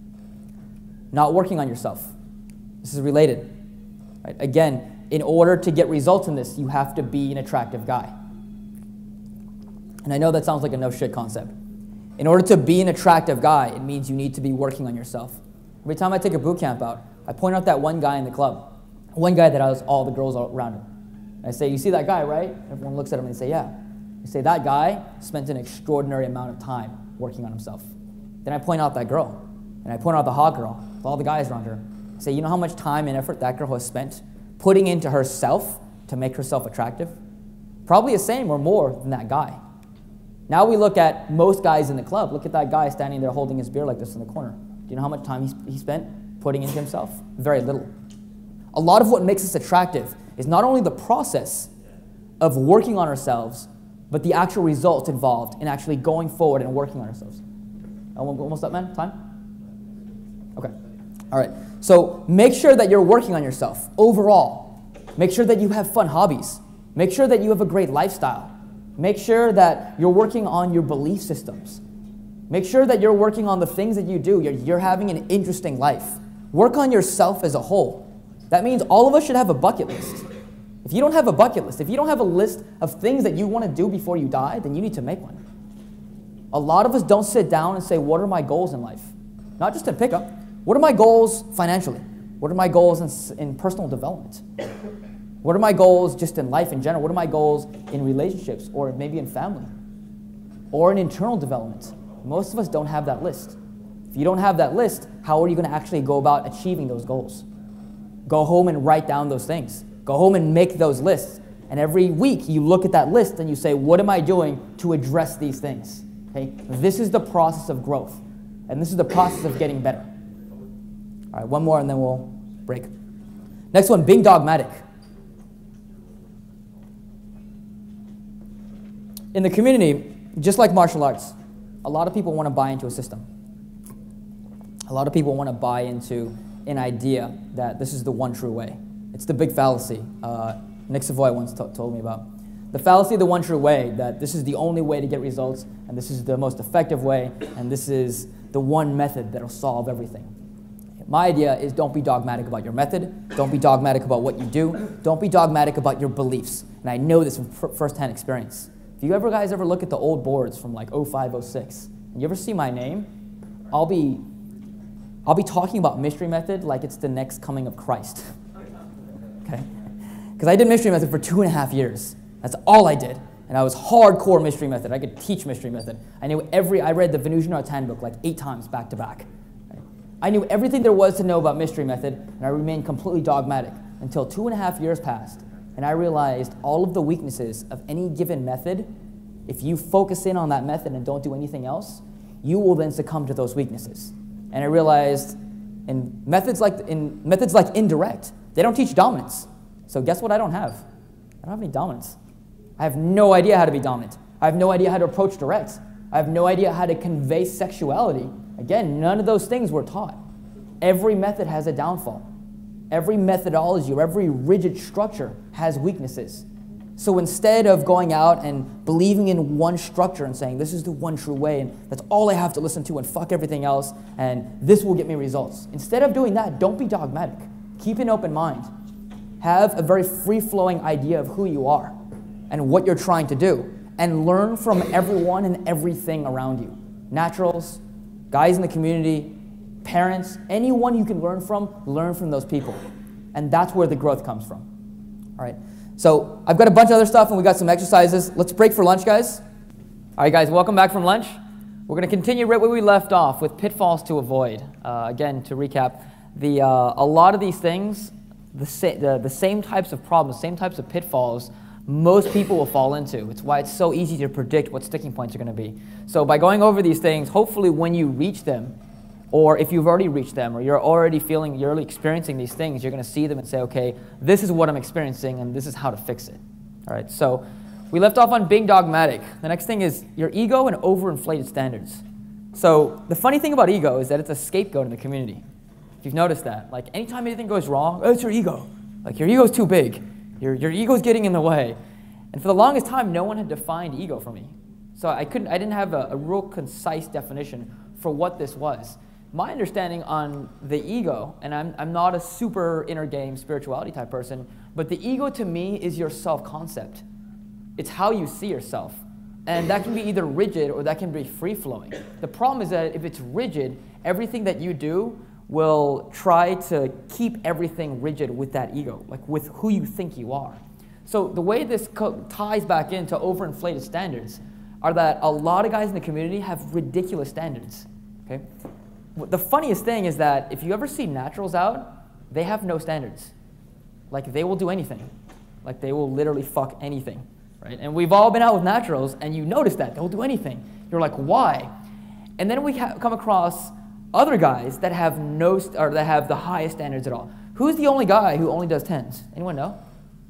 Not working on yourself. This is related. Right? Again, in order to get results in this, you have to be an attractive guy. And I know that sounds like a no-shit concept. In order to be an attractive guy, it means you need to be working on yourself. Every time I take a boot camp out, I point out that one guy in the club, one guy that has all the girls around him. And I say, you see that guy, right? Everyone looks at him and they say, yeah. I say, that guy spent an extraordinary amount of time working on himself. Then I point out that girl, and I point out the hot girl with all the guys around her. I say, you know how much time and effort that girl has spent putting into herself to make herself attractive? Probably the same or more than that guy. Now we look at most guys in the club. Look at that guy standing there holding his beer like this in the corner. Do you know how much time he, he spent putting into himself? Very little. A lot of what makes us attractive is not only the process of working on ourselves, but the actual results involved in actually going forward and working on ourselves. Almost up, man? Time? Okay. All right. So make sure that you're working on yourself overall. Make sure that you have fun hobbies. Make sure that you have a great lifestyle. Make sure that you're working on your belief systems. Make sure that you're working on the things that you do. You're, you're having an interesting life. Work on yourself as a whole. That means all of us should have a bucket list. If you don't have a bucket list, if you don't have a list of things that you want to do before you die, then you need to make one. A lot of us don't sit down and say, what are my goals in life? Not just in pickup. What are my goals financially? What are my goals in, in personal development? What are my goals just in life in general? What are my goals in relationships or maybe in family or in internal development? Most of us don't have that list. If you don't have that list, how are you going to actually go about achieving those goals? Go home and write down those things. Go home and make those lists. And every week you look at that list and you say, what am I doing to address these things? Okay? This is the process of growth. And this is the process of getting better. All right, one more and then we'll break. Next one, being dogmatic. In the community, just like martial arts, a lot of people want to buy into a system. A lot of people want to buy into an idea that this is the one true way. It's the big fallacy uh, Nick Savoy once told me about. The fallacy of the one true way, that this is the only way to get results, and this is the most effective way, and this is the one method that will solve everything. My idea is don't be dogmatic about your method. Don't be dogmatic about what you do. Don't be dogmatic about your beliefs. And I know this from first-hand experience. If you ever guys ever look at the old boards from like oh five, oh six, and you ever see my name, I'll be, I'll be talking about mystery method like it's the next coming of Christ. Okay? Because I did mystery method for two and a half years. That's all I did. And I was hardcore mystery method. I could teach mystery method. I knew every, I read the Venusian Arts Handbook like eight times back to back. Right? I knew everything there was to know about mystery method, and I remained completely dogmatic until two and a half years passed. and I realized all of the weaknesses of any given method, if you focus in on that method and don't do anything else, you will then succumb to those weaknesses. And I realized in methods like, in methods like indirect, they don't teach dominance. So guess what I don't have? I don't have any dominance. I have no idea how to be dominant. I have no idea how to approach direct. I have no idea how to convey sexuality. Again, none of those things were taught. Every method has a downfall. Every methodology or every rigid structure has weaknesses. So instead of going out and believing in one structure and saying, this is the one true way, and that's all I have to listen to, and fuck everything else, and this will get me results. Instead of doing that, don't be dogmatic. Keep an open mind. Have a very free-flowing idea of who you are and what you're trying to do, and learn from everyone and everything around you. Naturals, guys in the community, parents, anyone you can learn from, learn from those people. And that's where the growth comes from. All right. So I've got a bunch of other stuff, and we got some exercises. Let's break for lunch, guys. All right, guys, welcome back from lunch. We're going to continue right where we left off with pitfalls to avoid. Uh, again, to recap, the, uh, a lot of these things, the, sa the, the same types of problems, same types of pitfalls, most people will fall into. It's why it's so easy to predict what sticking points are going to be. So by going over these things, hopefully when you reach them, or if you've already reached them, or you're already feeling, you're already experiencing these things, you're going to see them and say, okay, this is what I'm experiencing, and this is how to fix it. All right, so we left off on being dogmatic. The next thing is your ego and overinflated standards. So the funny thing about ego is that it's a scapegoat in the community. If you've noticed that, like anytime anything goes wrong, oh, it's your ego. Like your ego's too big. Your, your ego's getting in the way. And for the longest time, no one had defined ego for me. So I couldn't, I didn't have a, a real concise definition for what this was. My understanding on the ego, and I'm, I'm not a super inner game spirituality type person, but the ego to me is your self-concept. It's how you see yourself. And that can be either rigid or that can be free-flowing. The problem is that if it's rigid, everything that you do will try to keep everything rigid with that ego, like with who you think you are. So the way this ties back into overinflated standards are that a lot of guys in the community have ridiculous standards. Okay? The funniest thing is that if you ever see naturals out, they have no standards. Like they will do anything. Like they will literally fuck anything. Right? And we've all been out with naturals, and you notice that. They'll do anything. You're like, why? And then we come across other guys that have no, st or that have the highest standards at all. Who's the only guy who only does tens? Anyone know?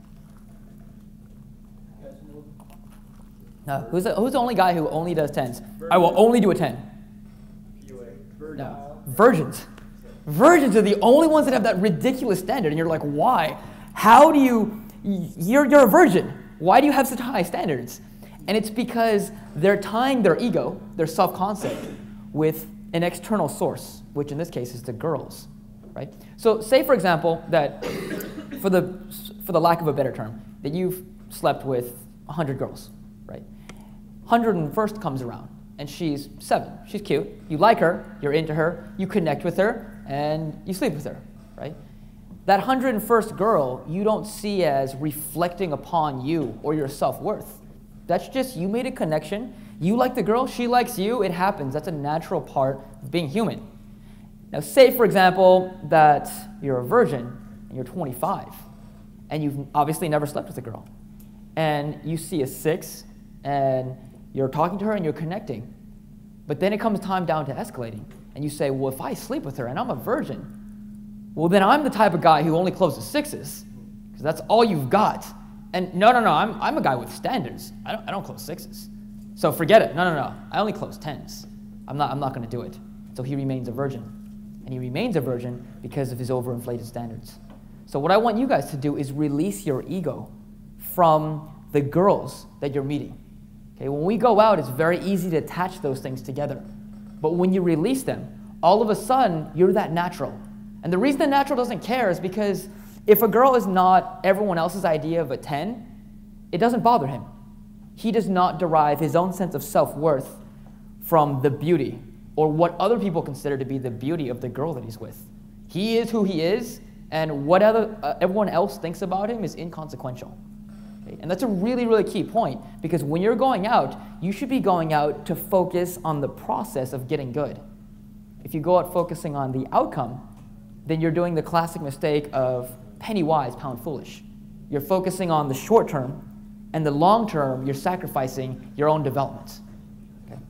No. Who's the, who's the only guy who only does tens? I will only do a ten. No. Virgins. Virgins are the only ones that have that ridiculous standard, and you're like, why? How do you? You're you're a virgin. Why do you have such high standards? And it's because they're tying their ego, their self-concept, with an external source, which in this case is the girls, right? So say, for example, that for the, for the lack of a better term, that you've slept with one hundred girls, right? one hundred first comes around, and she's seven. She's cute. You like her. You're into her. You connect with her, and you sleep with her, right? That one hundred first girl you don't see as reflecting upon you or your self-worth. That's just you made a connection. You like the girl, she likes you, it happens. That's a natural part of being human. Now say, for example, that you're a virgin and you're twenty-five and you've obviously never slept with a girl. And you see a six and you're talking to her and you're connecting. But then it comes time down to escalating. And you say, well, if I sleep with her and I'm a virgin, well, then I'm the type of guy who only closes sixes, because that's all you've got. And no, no, no, I'm, I'm a guy with standards. I don't, I don't close sixes. So forget it. No, no, no. I only close tens. I'm not, I'm not going to do it. So he remains a virgin. And he remains a virgin because of his overinflated standards. So what I want you guys to do is release your ego from the girls that you're meeting. Okay, when we go out, it's very easy to attach those things together. But when you release them, all of a sudden, you're that natural. And the reason the natural doesn't care is because if a girl is not everyone else's idea of a ten, it doesn't bother him. He does not derive his own sense of self-worth from the beauty or what other people consider to be the beauty of the girl that he's with. He is who he is, and what other, uh, everyone else thinks about him is inconsequential. Okay? And that's a really, really key point, because when you're going out, you should be going out to focus on the process of getting good. If you go out focusing on the outcome, then you're doing the classic mistake of penny wise, pound foolish. you're focusing on the short term, and the long term, you're sacrificing your own development. Okay?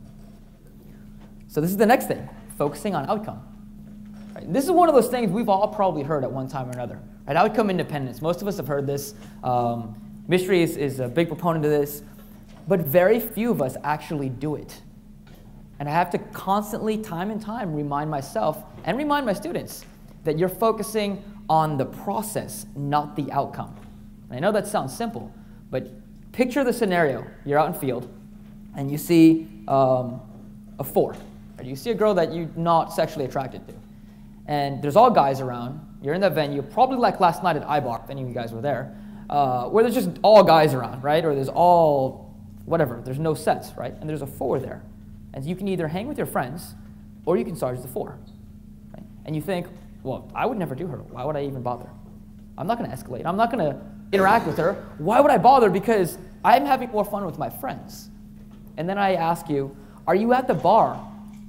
So this is the next thing, focusing on outcome. Right? This is one of those things we've all probably heard at one time or another. Right? Outcome independence. Most of us have heard this. Um, Mystery is, is a big proponent of this, but very few of us actually do it. And I have to constantly, time and time, remind myself and remind my students that you're focusing on the process, not the outcome. And I know that sounds simple, but picture the scenario. You're out in field, and you see um, a four. Or you see a girl that you're not sexually attracted to. And there's all guys around. You're in that venue, probably like last night at I bar, if any of you guys were there, uh, where there's just all guys around, right? Or there's all, whatever, there's no sets, right? And there's a four there. And you can either hang with your friends, or you can charge the four. Right? And you think, well, I would never do her. Why would I even bother? I'm not going to escalate. I'm not going to interact with her. Why would I bother? Because I'm having more fun with my friends. And then I ask you, are you at the bar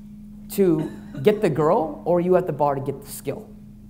to get the girl, or are you at the bar to get the skill?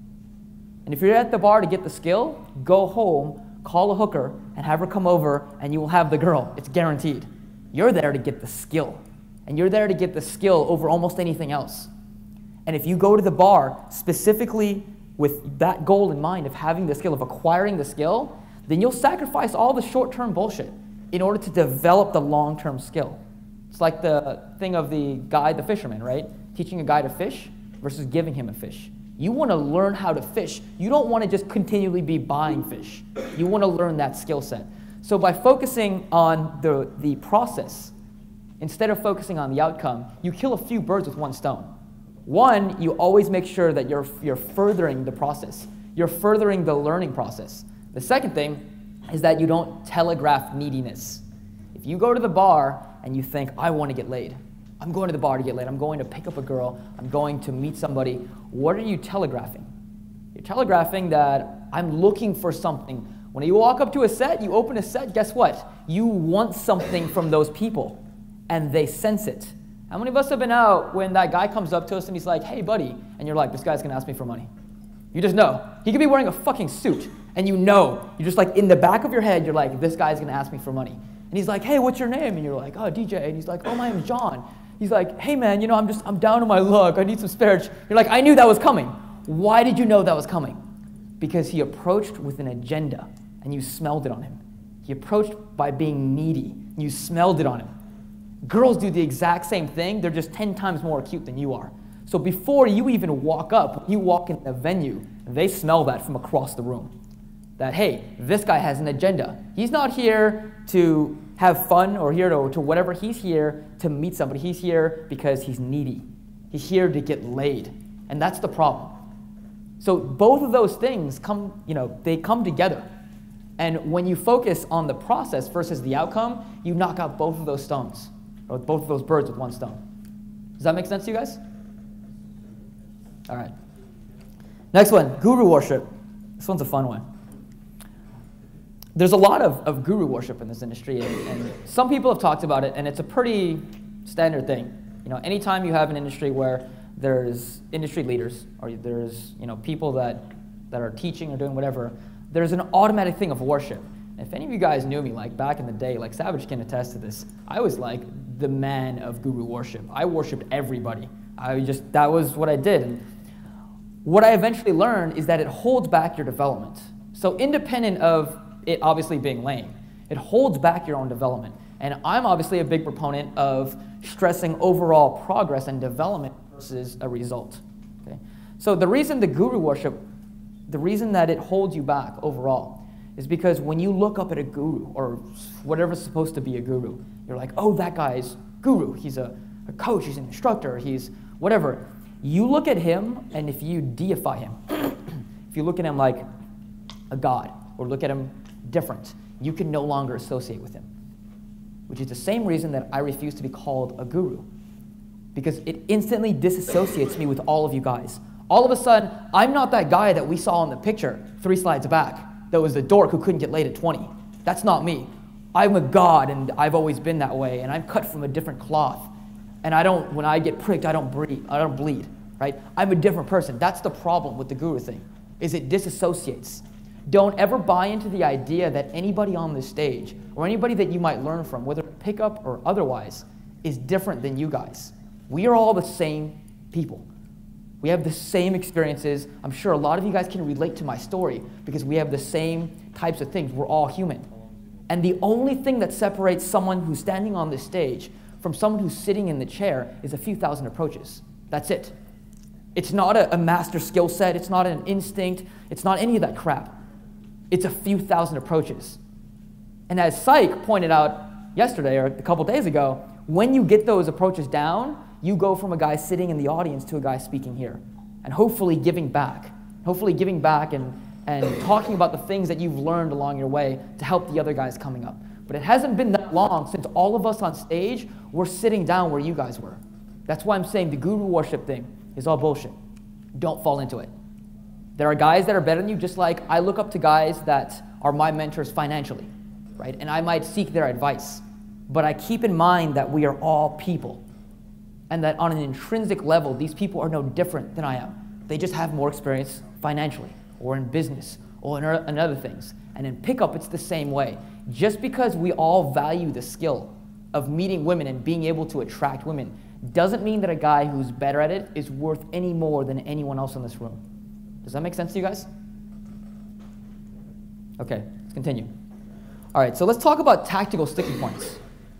And if you're at the bar to get the skill, go home, call a hooker, and have her come over, and you will have the girl. It's guaranteed. You're there to get the skill. And you're there to get the skill over almost anything else. And if you go to the bar specifically with that goal in mind of having the skill, of acquiring the skill, then you'll sacrifice all the short-term bullshit in order to develop the long-term skill. It's like the thing of the guy, the fisherman, right? Teaching a guy to fish versus giving him a fish. You want to learn how to fish. You don't want to just continually be buying fish. You want to learn that skill set. So by focusing on the, the process, instead of focusing on the outcome, you kill a few birds with one stone. One, you always make sure that you're, you're furthering the process. You're furthering the learning process. The second thing is that you don't telegraph neediness. If you go to the bar and you think, I want to get laid, I'm going to the bar to get laid, I'm going to pick up a girl, I'm going to meet somebody, what are you telegraphing? You're telegraphing that I'm looking for something. When you walk up to a set, you open a set, guess what? You want something from those people, and they sense it. How many of us have been out when that guy comes up to us and he's like, hey, buddy, and you're like, this guy's going to ask me for money. You just know. He could be wearing a fucking suit, and you know. You're just like, in the back of your head, you're like, this guy's going to ask me for money. And he's like, hey, what's your name? And you're like, oh, D J. And he's like, oh, my name's John. He's like, hey, man, you know, I'm just, I'm down on my luck. I need some spare. Ch-. You're like, I knew that was coming. Why did you know that was coming? Because he approached with an agenda, and you smelled it on him. He approached by being needy, and you smelled it on him. Girls do the exact same thing. They're just ten times more acute than you are. So before you even walk up, you walk in a venue, they smell that from across the room. That, hey, this guy has an agenda. He's not here to have fun or here to, to whatever. He's here to meet somebody. He's here because he's needy. He's here to get laid. And that's the problem. So both of those things come, you know, they come together. And when you focus on the process versus the outcome, you knock out both of those stones, or both of those birds with one stone. Does that make sense to you guys? All right. Next one, guru worship. This one's a fun one. There's a lot of, of guru worship in this industry, and, and some people have talked about it, and it's a pretty standard thing. You know, anytime you have an industry where there's industry leaders, or there's, you know, people that, that are teaching or doing whatever, there's an automatic thing of worship. And if any of you guys knew me, like back in the day, like Savage can attest to this, I was like the man of guru worship. I worshipped everybody. I just, that was what I did. And what I eventually learned is that it holds back your development. So independent of it obviously being lame, it holds back your own development. And I'm obviously a big proponent of stressing overall progress and development versus a result. Okay? So the reason the guru worship, the reason that it holds you back overall is because when you look up at a guru or whatever's supposed to be a guru, you're like, oh, that guy's guru. He's a, a coach, he's an instructor, he's whatever. You look at him, and if you deify him, if you look at him like a god or look at him different, you can no longer associate with him, which is the same reason that I refuse to be called a guru, because it instantly disassociates me with all of you guys. All of a sudden, I'm not that guy that we saw in the picture three slides back that was the dork who couldn't get laid at twenty. That's not me. I'm a god, and I've always been that way, and I'm cut from a different cloth. And I don't, when I get pricked, I don't bleed, I don't bleed, right? I'm a different person. That's the problem with the guru thing, is it disassociates. Don't ever buy into the idea that anybody on this stage, or anybody that you might learn from, whether pickup or otherwise, is different than you guys. We are all the same people. We have the same experiences. I'm sure a lot of you guys can relate to my story because we have the same types of things. We're all human. And the only thing that separates someone who's standing on this stage from someone who's sitting in the chair is a few thousand approaches. That's it. It's not a, a master skill set. It's not an instinct. It's not any of that crap. It's a few thousand approaches. And as Psych pointed out yesterday or a couple days ago, when you get those approaches down, you go from a guy sitting in the audience to a guy speaking here, and hopefully giving back. Hopefully giving back and, and talking about the things that you've learned along your way to help the other guys coming up. But it hasn't been that long since all of us on stage were sitting down where you guys were. That's why I'm saying the guru worship thing is all bullshit. Don't fall into it. There are guys that are better than you, just like I look up to guys that are my mentors financially, right? And I might seek their advice. But I keep in mind that we are all people, and that on an intrinsic level, these people are no different than I am. They just have more experience financially, or in business, or in, in other things. And in pickup, it's the same way. Just because we all value the skill of meeting women and being able to attract women doesn't mean that a guy who's better at it is worth any more than anyone else in this room. Does that make sense to you guys? Okay, let's continue. All right, so let's talk about tactical sticking points.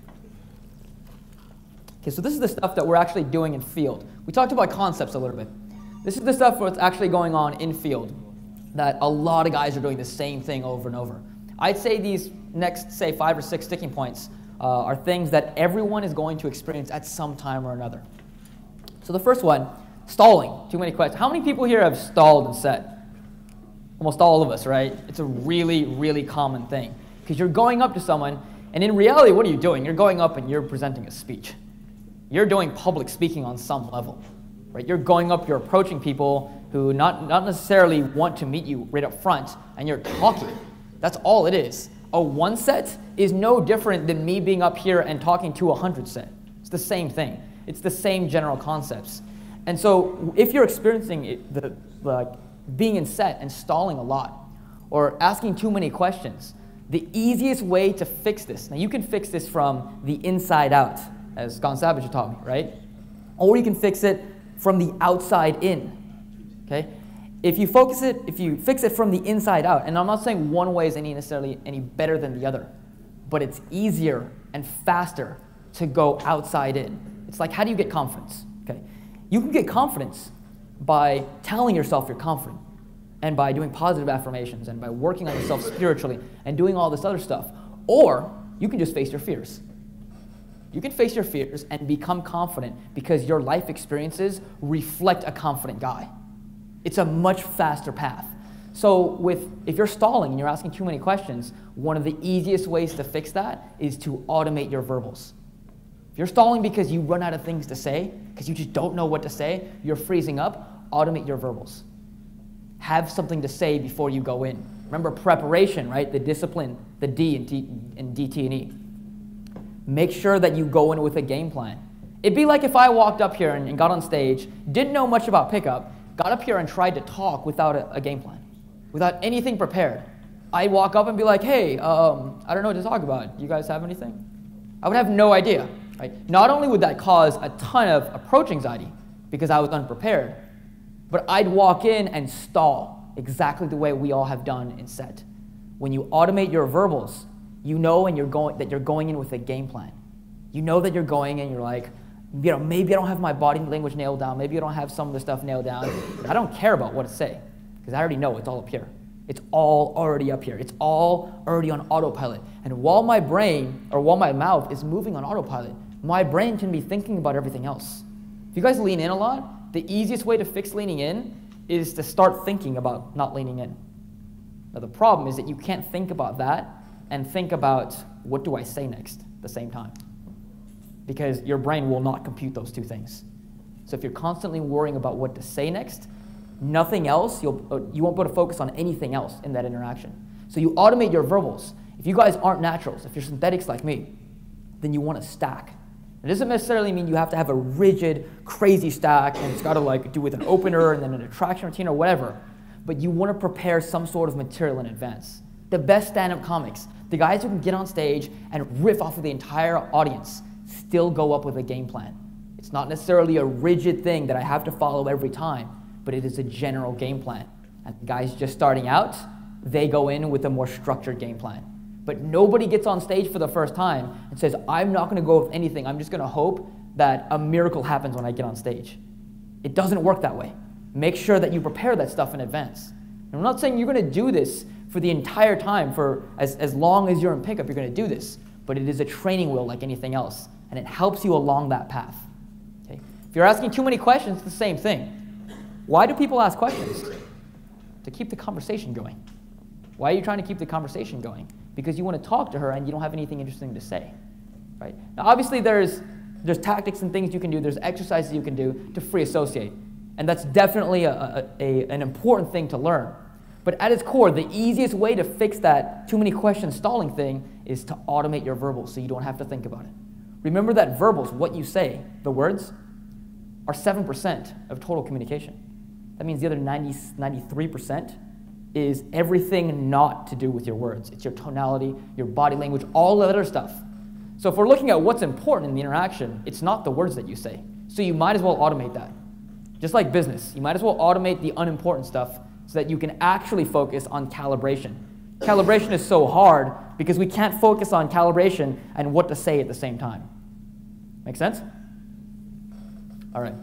Okay, so this is the stuff that we're actually doing in field. We talked about concepts a little bit. This is the stuff what's actually going on in field, that a lot of guys are doing the same thing over and over. I'd say these next, say, five or six sticking points uh, are things that everyone is going to experience at some time or another. So the first one, stalling. Too many questions. How many people here have stalled and set? Almost all of us, right? It's a really, really common thing. Because you're going up to someone, and in reality, what are you doing? You're going up and you're presenting a speech. You're doing public speaking on some level, right? You're going up, you're approaching people who not, not necessarily want to meet you right up front, and you're talking. That's all it is. A one set is no different than me being up here and talking to a hundred set. It's the same thing. It's the same general concepts. And so if you're experiencing it, the, like being in set and stalling a lot, or asking too many questions, the easiest way to fix this, now you can fix this from the inside out, as Gone Savage taught me, right? Or you can fix it from the outside in, okay? If you focus it, if you fix it from the inside out, and I'm not saying one way is any necessarily any better than the other, but it's easier and faster to go outside in. It's like, how do you get confidence, okay? You can get confidence by telling yourself you're confident, and by doing positive affirmations, and by working on yourself spiritually, and doing all this other stuff. Or you can just face your fears. You can face your fears and become confident because your life experiences reflect a confident guy. It's a much faster path. So with, if you're stalling and you're asking too many questions, one of the easiest ways to fix that is to automate your verbals. If you're stalling because you run out of things to say, because you just don't know what to say, you're freezing up, automate your verbals. Have something to say before you go in. Remember preparation, right? The discipline, the D in, D, in D T and E. Make sure that you go in with a game plan. It'd be like if I walked up here and, and got on stage, didn't know much about pickup, got up here and tried to talk without a, a game plan, without anything prepared. I'd walk up and be like, hey, um, I don't know what to talk about. You guys have anything? I would have no idea. Right? Not only would that cause a ton of approach anxiety because I was unprepared, but I'd walk in and stall exactly the way we all have done in set. When you automate your verbals, you know and you're going, that you're going in with a game plan. You know that you're going in, you're like, you know, maybe I don't have my body language nailed down, maybe I don't have some of the stuff nailed down, but I don't care about what to say, because I already know it's all up here. It's all already up here. It's all already on autopilot. And while my brain, or while my mouth is moving on autopilot, my brain can be thinking about everything else. If you guys lean in a lot, the easiest way to fix leaning in is to start thinking about not leaning in. Now the problem is that you can't think about that and think about what do I say next at the same time, because your brain will not compute those two things. So if you're constantly worrying about what to say next, nothing else, you'll, you won't be able to focus on anything else in that interaction. So you automate your verbals. If you guys aren't naturals, if you're synthetics like me, then you want to stack. It doesn't necessarily mean you have to have a rigid, crazy stack and it's got to like do with an opener and then an attraction routine or whatever. but you want to prepare some sort of material in advance. The best stand-up comics, the guys who can get on stage and riff off of the entire audience, still go up with a game plan. It's not necessarily a rigid thing that I have to follow every time, but it is a general game plan. And guys just starting out, they go in with a more structured game plan. But nobody gets on stage for the first time and says, I'm not going to go with anything. I'm just going to hope that a miracle happens when I get on stage. It doesn't work that way. Make sure that you prepare that stuff in advance. And I'm not saying you're going to do this for the entire time, for as, as long as you're in pickup, you're going to do this. But it is a training wheel like anything else, and it helps you along that path. Okay? If you're asking too many questions, it's the same thing. Why do people ask questions? To keep the conversation going. Why are you trying to keep the conversation going? Because you want to talk to her and you don't have anything interesting to say. Right? Now, obviously, there's, there's tactics and things you can do. There's exercises you can do to free associate. And that's definitely a, a, a, an important thing to learn. But at its core, the easiest way to fix that too many questions stalling thing is to automate your verbals so you don't have to think about it. Remember that verbals, what you say, the words, are seven percent of total communication. That means the other ninety, ninety-three percent is everything not to do with your words. It's your tonality, your body language, all the other stuff. So if we're looking at what's important in the interaction, it's not the words that you say. So you might as well automate that. Just like business, you might as well automate the unimportant stuff so that you can actually focus on calibration. Calibration is so hard because we can't focus on calibration and what to say at the same time. Make sense? All right.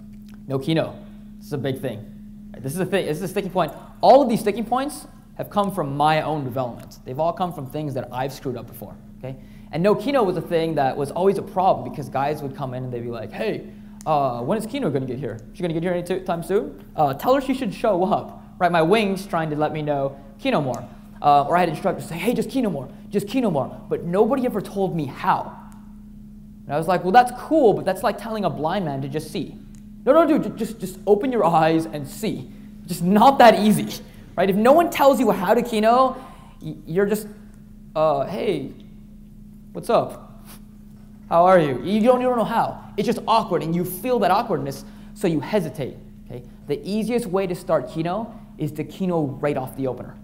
No keynote. This is a big thing. This is a thing. This is a sticking point. All of these sticking points have come from my own development. They've all come from things that I've screwed up before. Okay? And no keynote was a thing that was always a problem because guys would come in and they'd be like, hey, uh, when is Kino going to get here? She's going to get here anytime soon? Uh, tell her she should show up. Right? My wing's trying to let me know Kino more. Uh, or I had instructors say, hey, just Kino more, just Kino more. But nobody ever told me how. And I was like, well, that's cool, but that's like telling a blind man to just see. No, no, dude, just, just open your eyes and see. Just not that easy, right? If no one tells you how to Kino, you're just, uh, hey, what's up? How are you? You don't, you don't know how. It's just awkward, and you feel that awkwardness, so you hesitate. Okay? The easiest way to start Kino is to Kino right off the opener.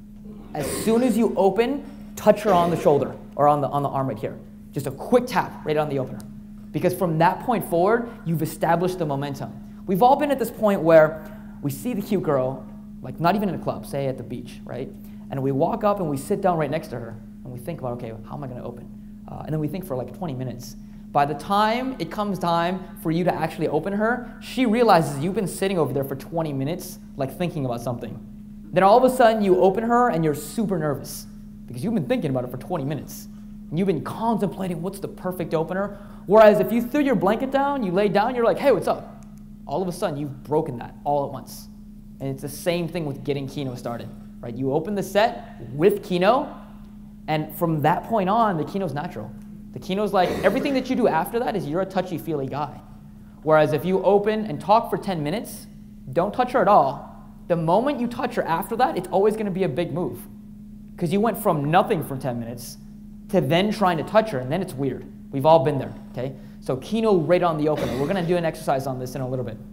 As soon as you open, touch her on the shoulder or on the, on the arm right here. Just a quick tap right on the opener. Because from that point forward, you've established the momentum. We've all been at this point where we see the cute girl, like not even in a club, say at the beach, right? And we walk up and we sit down right next to her, and we think about, okay, how am I going to open? Uh, and then we think for like twenty minutes. By the time it comes time for you to actually open her, she realizes you've been sitting over there for twenty minutes, like thinking about something. Then all of a sudden you open her and you're super nervous because you've been thinking about it for twenty minutes. And you've been contemplating what's the perfect opener. Whereas if you threw your blanket down, you lay down, you're like, hey, what's up? All of a sudden you've broken that all at once. And it's the same thing with getting Kino started, right? You open the set with Kino, and from that point on, the Kino's natural. The Kino's like, everything that you do after that is you're a touchy-feely guy. Whereas if you open and talk for ten minutes, don't touch her at all. The moment you touch her after that, it's always going to be a big move. Because you went from nothing for ten minutes to then trying to touch her, and then it's weird. We've all been there, okay? So Kino right on the opener. We're going to do an exercise on this in a little bit.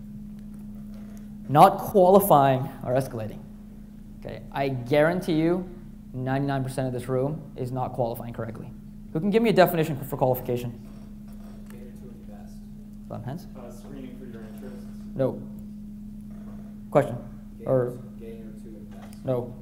Not qualifying or escalating. Okay, I guarantee you ninety-nine percent of this room is not qualifying correctly. Who can give me a definition for qualification? Cater to invest. Bottom hands? Uh, screening for your interests. No. Question? Or Gain or to invest. no.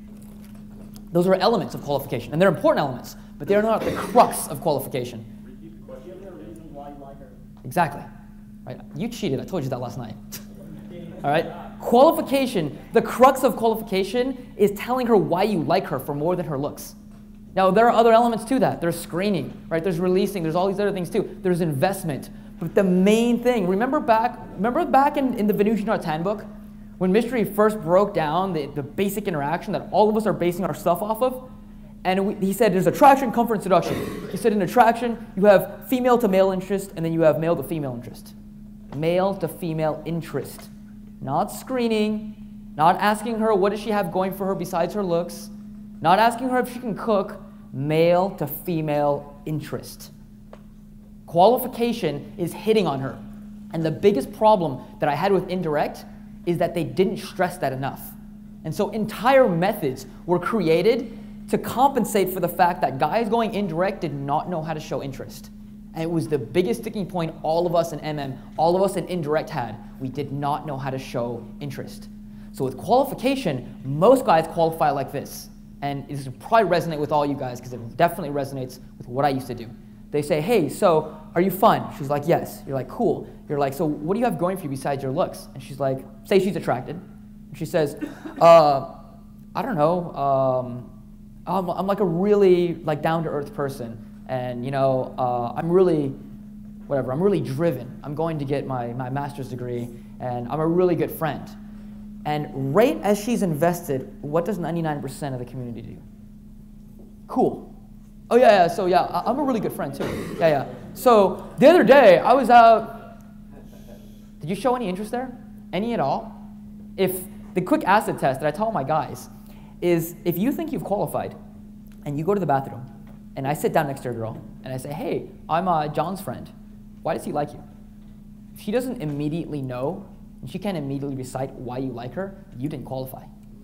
Those are elements of qualification, and they're important elements, but they're not the crux of qualification. Repeat the question. Give me a reason why you like her. Exactly. Right? You cheated. I told you that last night. All right? Qualification, the crux of qualification is telling her why you like her for more than her looks. Now, there are other elements to that. There's screening, right? There's releasing. There's all these other things too. There's investment. But the main thing, remember back, remember back in, in the Venusian Arts Handbook, when Mystery first broke down the, the basic interaction that all of us are basing our stuff off of? And we, he said there's attraction, comfort, and seduction. He said in attraction, you have female to male interest, and then you have male to female interest. Male to female interest. Not screening, not asking her what does she have going for her besides her looks, not asking her if she can cook, male to female interest. Qualification is hitting on her. And the biggest problem that I had with indirect is that they didn't stress that enough. And so entire methods were created to compensate for the fact that guys going indirect did not know how to show interest. And it was the biggest sticking point all of us in M M, all of us in indirect had. We did not know how to show interest. So with qualification, most guys qualify like this. And this will probably resonate with all you guys because it definitely resonates with what I used to do. They say, hey, so are you fun? She's like, yes. You're like, cool. You're like, so what do you have going for you besides your looks? And she's like, say she's attracted. And she says, uh, I don't know. Um, I'm, I'm like a really like down-to-earth person. And, you know, uh, I'm really, whatever, I'm really driven. I'm going to get my, my master's degree, and I'm a really good friend. And right as she's invested, what does ninety-nine percent of the community do? Cool. Oh, yeah, yeah, so yeah, I, I'm a really good friend, too. Yeah, yeah. So the other day, I was out. Did you show any interest there? Any at all? If the quick acid test that I tell all my guys is if you think you've qualified, and you go to the bathroom, and I sit down next to a girl, and I say, hey, I'm uh, John's friend. Why does he like you? If she doesn't immediately know, and she can't immediately recite why you like her, you didn't qualify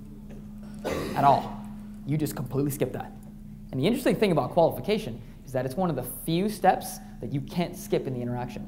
at all. You just completely skipped that. And the interesting thing about qualification is that it's one of the few steps that you can't skip in the interaction.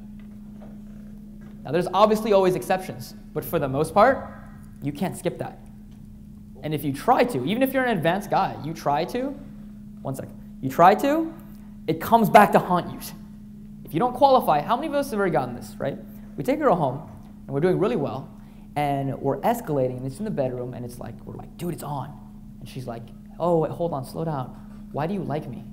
Now, there's obviously always exceptions, but for the most part, you can't skip that. And if you try to, even if you're an advanced guy, you try to, one second. You try to, it comes back to haunt you. If you don't qualify, how many of us have already gotten this, right? We take a girl home, and we're doing really well, and we're escalating, and it's in the bedroom, and it's like, we're like, dude, it's on. And she's like, oh, wait, hold on, slow down. Why do you like me?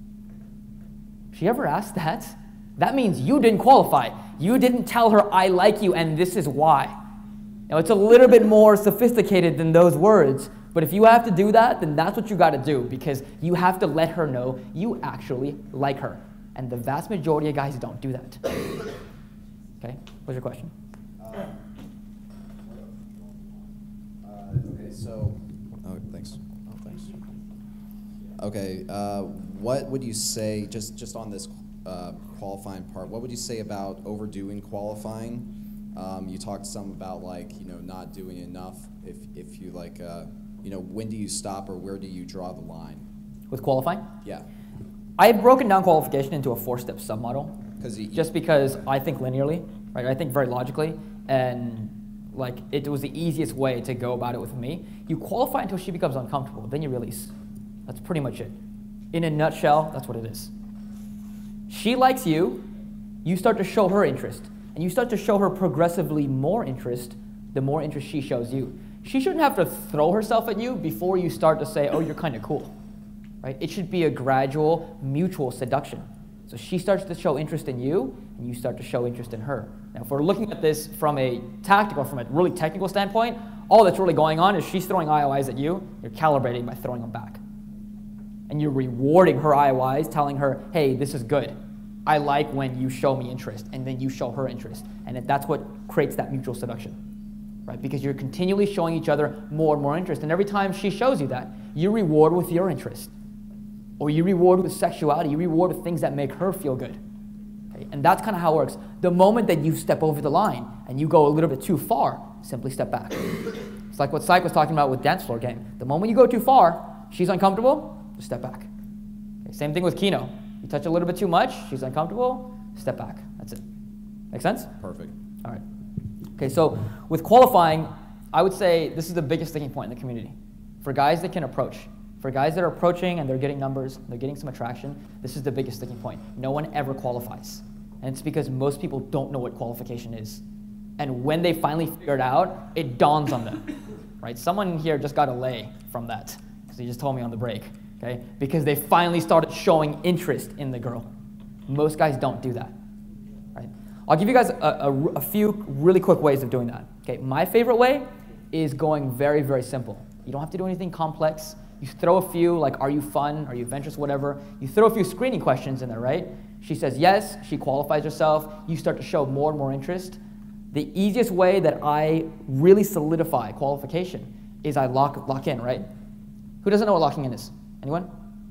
If she ever asked that, that means you didn't qualify. You didn't tell her, I like you, and this is why. Now, it's a little bit more sophisticated than those words, but if you have to do that, then that's what you got to do, because you have to let her know you actually like her. And the vast majority of guys don't do that. Okay, what's your question? Uh, uh, okay, so, oh, thanks. Oh, thanks. Okay, uh, what would you say, just, just on this uh, qualifying part, what would you say about overdoing qualifying? Um, you talked some about, like, you know, not doing enough. If, if you, like, uh, you know, when do you stop or where do you draw the line? With qualifying? Yeah. I've broken down qualification into a four-step submodel. You, just because I think linearly, right? I think very logically, and like it was the easiest way to go about it with me. You qualify until she becomes uncomfortable, then you release. That's pretty much it. In a nutshell, that's what it is. She likes you, you start to show her interest, and you start to show her progressively more interest the more interest she shows you. She shouldn't have to throw herself at you before you start to say, oh, you're kind of cool. Right? It should be a gradual, mutual seduction. So she starts to show interest in you, and you start to show interest in her. Now, if we're looking at this from a tactical, from a really technical standpoint, all that's really going on is she's throwing I O Is at you, you're calibrating by throwing them back. And you're rewarding her I O Is, telling her, hey, this is good. I like when you show me interest, and then you show her interest. And that's what creates that mutual seduction, right? Because you're continually showing each other more and more interest. And every time she shows you that, you reward with your interest. Or you reward with sexuality, you reward with things that make her feel good. Okay? And that's kind of how it works. The moment that you step over the line and you go a little bit too far, simply step back. It's like what Syke was talking about with dance floor game. The moment you go too far, she's uncomfortable, just step back. Okay? Same thing with Kino. You touch a little bit too much, she's uncomfortable, step back. That's it. Make sense? Perfect. All right. Okay, so with qualifying, I would say this is the biggest sticking point in the community. For guys that can approach. For guys that are approaching and they're getting numbers, they're getting some attraction, this is the biggest sticking point. No one ever qualifies. And it's because most people don't know what qualification is. And when they finally figure it out, it dawns on them. Right? Someone here just got a lay from that, because he just told me on the break. Okay? Because they finally started showing interest in the girl. Most guys don't do that. Right? I'll give you guys a, a, a few really quick ways of doing that. Okay? My favorite way is going very, very simple. You don't have to do anything complex. You throw a few, like, are you fun? Are you adventurous? Whatever. You throw a few screening questions in there, right? She says yes. She qualifies herself. You start to show more and more interest. The easiest way that I really solidify qualification is I lock, lock in, right? Who doesn't know what locking in is? Anyone?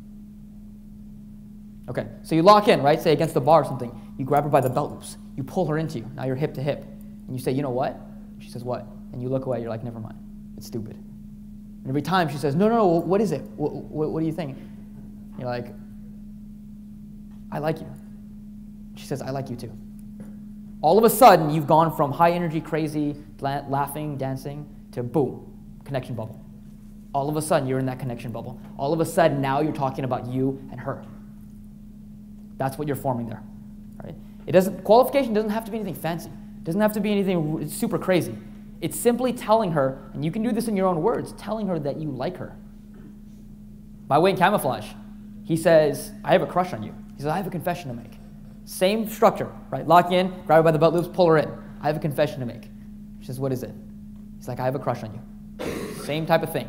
Okay, so you lock in, right? Say against the bar or something. You grab her by the belt loops. You pull her into you. Now you're hip to hip. And you say, you know what? She says, what? And you look away. You're like, never mind. It's stupid. And every time she says, no, no, no, what is it? What, what, what do you think? You're like, I like you. She says, I like you too. All of a sudden, you've gone from high energy, crazy, la laughing, dancing, to boom, connection bubble. All of a sudden, you're in that connection bubble. All of a sudden, now you're talking about you and her. That's what you're forming there. Right? It doesn't, qualification doesn't have to be anything fancy. It doesn't have to be anything super crazy. It's simply telling her, and you can do this in your own words, telling her that you like her. By way of camouflage, he says, I have a crush on you. He says, I have a confession to make. Same structure, right? Lock in, grab her by the butt loops, pull her in. I have a confession to make. She says, what is it? He's like, I have a crush on you. Same type of thing.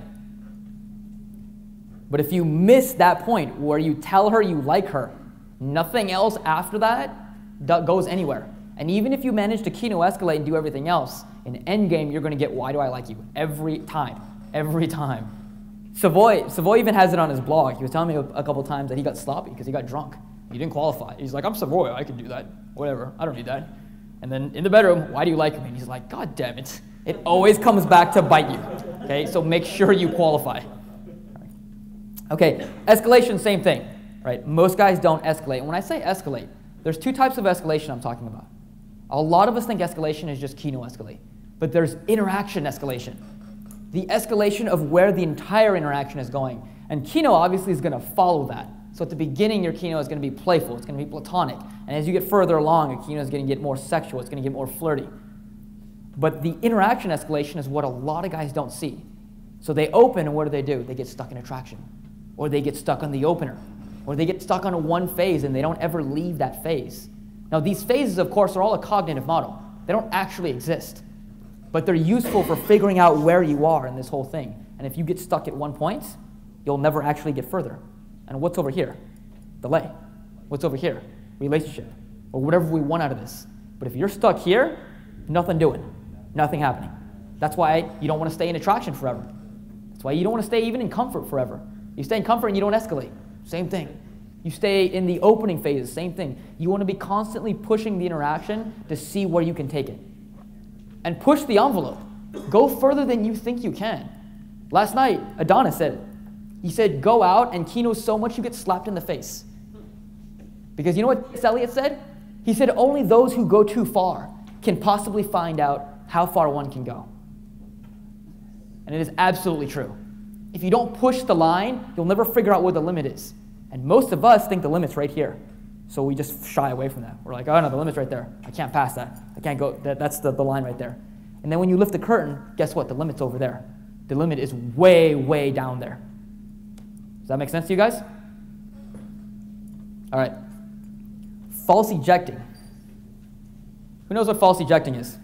But if you miss that point where you tell her you like her, nothing else after that goes anywhere. And even if you manage to Kino escalate and do everything else, in endgame you're going to get why do I like you every time, every time. Savoy, Savoy even has it on his blog. He was telling me a, a couple times that he got sloppy because he got drunk. He didn't qualify. He's like, I'm Savoy, I can do that, whatever, I don't need that. And then in the bedroom, why do you like me? And he's like, God damn it. It always comes back to bite you, okay? So make sure you qualify. Okay, escalation, same thing, right? Most guys don't escalate. And when I say escalate, there's two types of escalation I'm talking about. A lot of us think escalation is just Kino escalate, but there's interaction escalation. The escalation of where the entire interaction is going. And Kino obviously is going to follow that. So at the beginning, your Kino is going to be playful, it's going to be platonic. And as you get further along, your Kino is going to get more sexual, it's going to get more flirty. But the interaction escalation is what a lot of guys don't see. So they open, and what do they do? They get stuck in attraction. Or they get stuck on the opener. Or they get stuck on one phase, and they don't ever leave that phase. Now, these phases, of course, are all a cognitive model. They don't actually exist. But they're useful for figuring out where you are in this whole thing. And if you get stuck at one point, you'll never actually get further. And what's over here? Delay. What's over here? Relationship. Or whatever we want out of this. But if you're stuck here, nothing doing. Nothing happening. That's why you don't want to stay in attraction forever. That's why you don't want to stay even in comfort forever. You stay in comfort and you don't escalate. Same thing. You stay in the opening phases. Same thing. You want to be constantly pushing the interaction to see where you can take it. And push the envelope. Go further than you think you can. Last night, Adonis said it. He said, go out and Kino so much you get slapped in the face. Because you know what Elliot said? He said only those who go too far can possibly find out how far one can go. And it is absolutely true. If you don't push the line, you'll never figure out where the limit is. And most of us think the limit's right here. So we just shy away from that. We're like, oh no, the limit's right there. I can't pass that. I can't go, that, that's the, the line right there. And then when you lift the curtain, guess what? The limit's over there. The limit is way, way down there. Does that make sense to you guys? All right. False ejecting. Who knows what false ejecting is?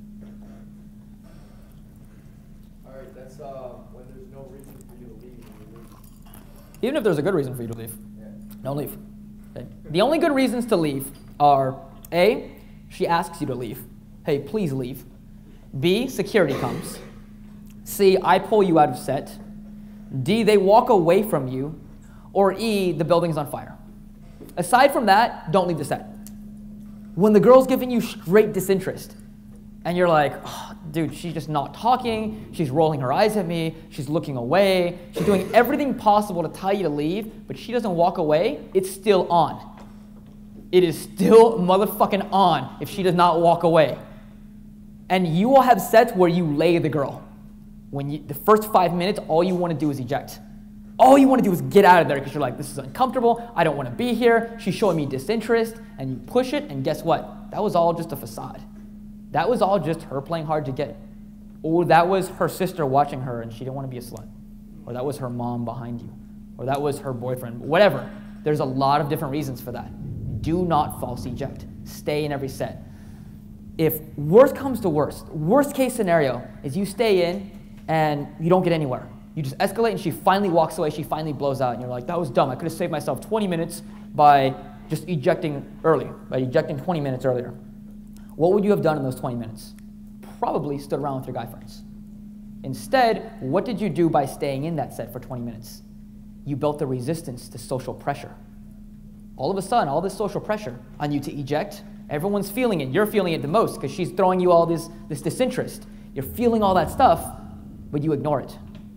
All right, that's uh, when there's no reason for you to leave. You leave. Even if there's a good reason for you to leave, Yeah. don't leave. Okay. The only good reasons to leave are A, she asks you to leave. Hey, please leave. B, security comes. C, I pull you out of set. D, they walk away from you. Or E, the building's on fire. Aside from that, don't leave the set. When the girl's giving you straight disinterest, and you're like, oh, dude, she's just not talking, she's rolling her eyes at me, she's looking away, she's doing everything possible to tell you to leave, but she doesn't walk away, it's still on. It is still motherfucking on if she does not walk away. And you will have sets where you lay the girl. When you, the first five minutes, all you want to do is eject. All you want to do is get out of there because you're like, this is uncomfortable, I don't want to be here, she's showing me disinterest, and you push it, and guess what? That was all just a facade. That was all just her playing hard to get. Or that was her sister watching her and she didn't want to be a slut. Or that was her mom behind you. Or that was her boyfriend, whatever. There's a lot of different reasons for that. Do not false eject. Stay in every set. If worst comes to worst, worst case scenario is you stay in and you don't get anywhere. You just escalate and she finally walks away, she finally blows out, and you're like, that was dumb. I could have saved myself twenty minutes by just ejecting early, by ejecting twenty minutes earlier. What would you have done in those twenty minutes? Probably stood around with your guy friends. Instead, what did you do by staying in that set for twenty minutes? You built the resistance to social pressure. All of a sudden, all this social pressure on you to eject, everyone's feeling it. You're feeling it the most because she's throwing you all this, this disinterest. You're feeling all that stuff, but you ignore it.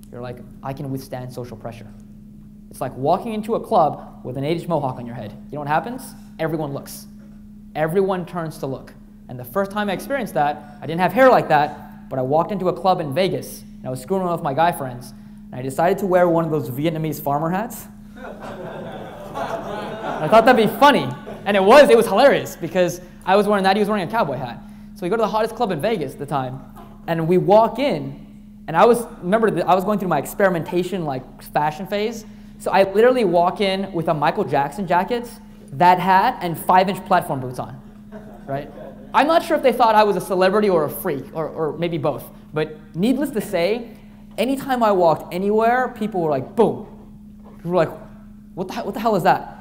You're like, I can withstand social pressure. It's like walking into a club with an eight-inch mohawk on your head. You know what happens? Everyone looks. Everyone turns to look. And the first time I experienced that, I didn't have hair like that, but I walked into a club in Vegas, and I was screwing around with my guy friends, and I decided to wear one of those Vietnamese farmer hats. I thought that'd be funny, and it was, it was hilarious, because I was wearing that, he was wearing a cowboy hat. So we go to the hottest club in Vegas at the time, and we walk in, and I was, remember, I was going through my experimentation, like, fashion phase, so I literally walk in with a Michael Jackson jacket, that hat, and five-inch platform boots on, right? I'm not sure if they thought I was a celebrity or a freak, or, or maybe both, but needless to say, anytime I walked anywhere, people were like, boom. People were like, what the, what the hell is that,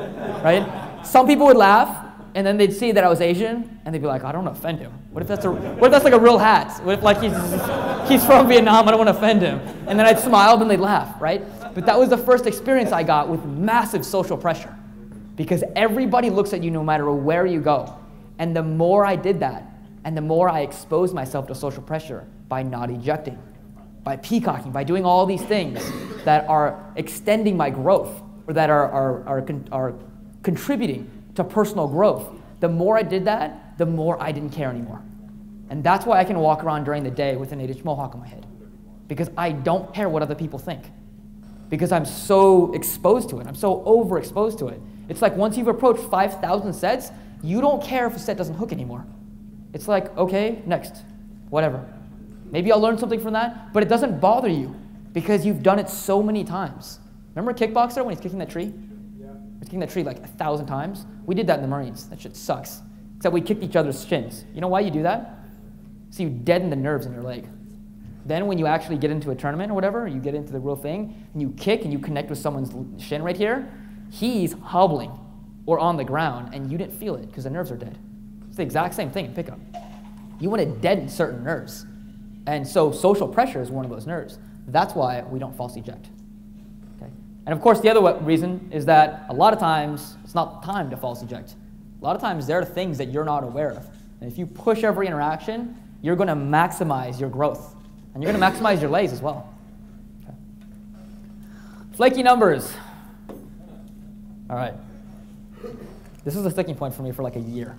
right? Some people would laugh, and then they'd see that I was Asian, and they'd be like, I don't want to offend him. What if that's a, what if that's like a real hat? What if like he's, he's from Vietnam, I don't want to offend him. And then I'd smile, then they'd laugh, right? But that was the first experience I got with massive social pressure, because everybody looks at you no matter where you go. And the more I did that, and the more I exposed myself to social pressure by not ejecting, by peacocking, by doing all these things that are extending my growth, or that are, are, are, con are contributing to personal growth, the more I did that, the more I didn't care anymore. And that's why I can walk around during the day with an eight-inch mohawk on my head, because I don't care what other people think, because I'm so exposed to it. I'm so overexposed to it. It's like once you've approached five thousand sets, you don't care if a set doesn't hook anymore. It's like, okay, next, whatever. Maybe I'll learn something from that, but it doesn't bother you because you've done it so many times. Remember a kickboxer when he's kicking that tree? Yeah. He's kicking that tree like a thousand times. We did that in the Marines. That shit sucks. Except we kicked each other's shins. You know why you do that? So you deaden the nerves in your leg. Then when you actually get into a tournament or whatever, you get into the real thing, and you kick and you connect with someone's shin right here, he's hobbling or on the ground, and you didn't feel it because the nerves are dead. It's the exact same thing in pickup. You want to deaden certain nerves. And so social pressure is one of those nerves. That's why we don't false eject. Okay? And of course, the other reason is that a lot of times, it's not time to false eject. A lot of times, there are things that you're not aware of. And if you push every interaction, you're going to maximize your growth. And you're going to maximize your lays as well. Okay. Flaky numbers. All right. This was a sticking point for me for like a year.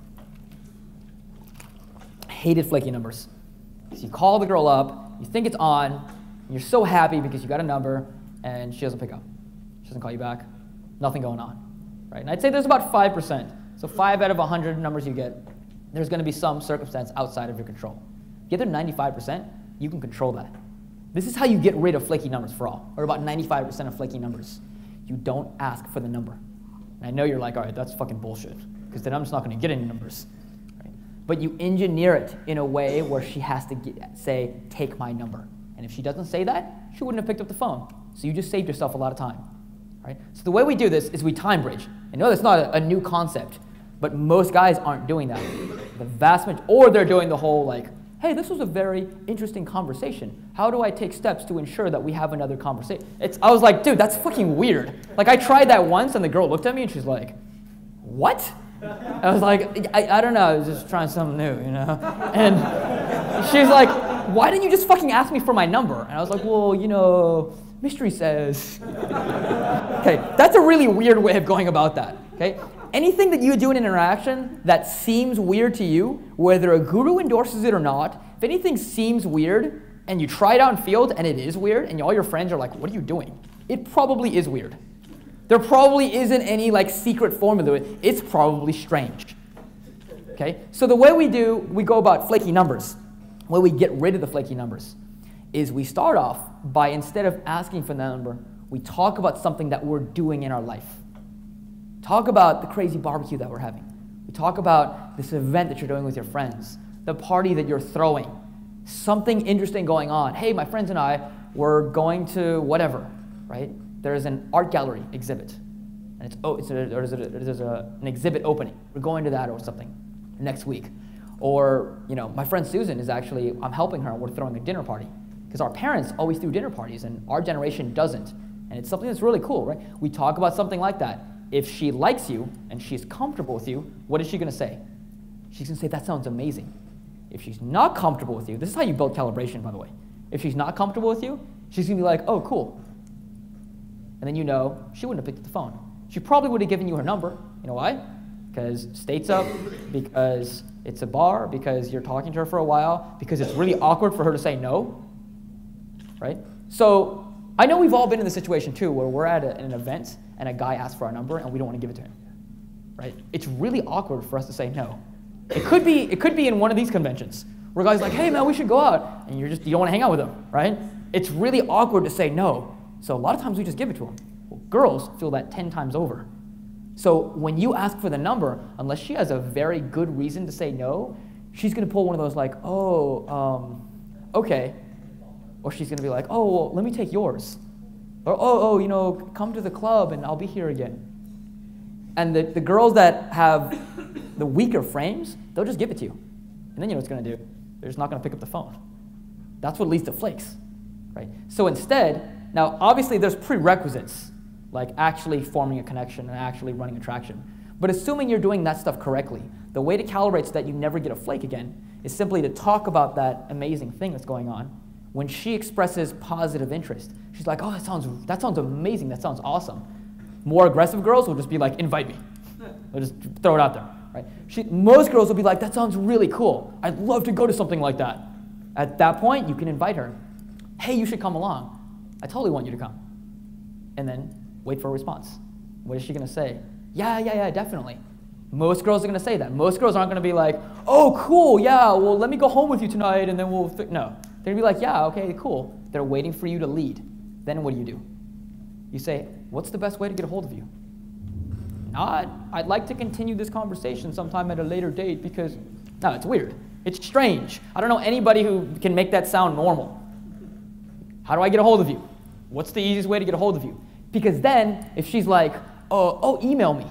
I hated flaky numbers. So you call the girl up, you think it's on, and you're so happy because you got a number, and she doesn't pick up. She doesn't call you back. Nothing going on, right? And I'd say there's about five percent. So five out of one hundred numbers you get, there's going to be some circumstance outside of your control. The other ninety-five percent, you can control that. This is how you get rid of flaky numbers for all, or about ninety-five percent of flaky numbers. You don't ask for the number. And I know you're like, all right, that's fucking bullshit, because then I'm just not going to get any numbers. Right? But you engineer it in a way where she has to get, say, take my number. And if she doesn't say that, she wouldn't have picked up the phone. So you just saved yourself a lot of time. Right? So the way we do this is we time bridge. I know that's not a, a new concept, but most guys aren't doing that. The vast majority, or they're doing the whole like, hey, this was a very interesting conversation. How do I take steps to ensure that we have another conversation? It's, I was like, dude, that's fucking weird. Like, I tried that once, and the girl looked at me, and she's like, what? I was like, I, I don't know, I was just trying something new, you know? And she's like, why didn't you just fucking ask me for my number? And I was like, well, you know, mystery says. Okay, that's a really weird way of going about that, okay? Anything that you do in an interaction that seems weird to you, whether a guru endorses it or not, if anything seems weird and you try it out in field and it is weird and all your friends are like, what are you doing? It probably is weird. There probably isn't any like secret formula. It's probably strange. Okay? So the way we do, we go about flaky numbers, the way we get rid of the flaky numbers, is we start off by, instead of asking for the number, we talk about something that we're doing in our life. Talk about the crazy barbecue that we're having. We talk about this event that you're doing with your friends, the party that you're throwing, something interesting going on. Hey, my friends and I were going to whatever, right? There's an art gallery exhibit, and it's, oh, it's a, there's, a, there's a, an exhibit opening. We're going to that or something next week. Or, you know, my friend Susan is actually, I'm helping her, and we're throwing a dinner party. Because our parents always threw dinner parties, and our generation doesn't. And it's something that's really cool, right? We talk about something like that. If she likes you and she's comfortable with you, what is she going to say? She's going to say, that sounds amazing. If she's not comfortable with you, this is how you build calibration, by the way. If she's not comfortable with you, She's gonna be like, oh, cool. And then you know she wouldn't have picked up the phone. She probably would have given you her number. You know why? Because state's up, because it's a bar, because you're talking to her for a while, because it's really awkward for her to say no, right? So I know we've all been in the situation too where we're at a, an event and a guy asks for our number and we don't want to give it to him, right? It's really awkward for us to say no. It could be, it could be in one of these conventions where a guy's like, hey man, we should go out, and you're just, you don't want to hang out with him, right? It's really awkward to say no. So a lot of times we just give it to him. Well, girls feel that ten times over. So when you ask for the number, unless she has a very good reason to say no, she's going to pull one of those like, oh, um, okay. Or she's going to be like, oh, well, let me take yours. Or, oh, oh, you know, come to the club and I'll be here again. And the, the girls that have the weaker frames, they'll just give it to you. And then you know what it's going to do? They're just not going to pick up the phone. That's what leads to flakes, right? So instead, now obviously there's prerequisites, like actually forming a connection and actually running attraction. But assuming you're doing that stuff correctly, the way to calibrate so that you never get a flake again is simply to talk about that amazing thing that's going on. When she expresses positive interest, she's like, oh, that sounds, that sounds amazing, that sounds awesome. More aggressive girls will just be like, invite me. They'll just throw it out there, right? She, most girls will be like, that sounds really cool. I'd love to go to something like that. At that point, you can invite her. Hey, you should come along. I totally want you to come. And then wait for a response. What is she going to say? Yeah, yeah, yeah, definitely. Most girls are going to say that. Most girls aren't going to be like, oh, cool, yeah, well, let me go home with you tonight, and then we'll, fi-. No. They're going to be like, yeah, okay, cool. They're waiting for you to lead. Then what do you do? You say, what's the best way to get a hold of you? Not, I'd like to continue this conversation sometime at a later date because, no, it's weird. It's strange. I don't know anybody who can make that sound normal. How do I get a hold of you? What's the easiest way to get a hold of you? Because then, if she's like, oh, oh, email me.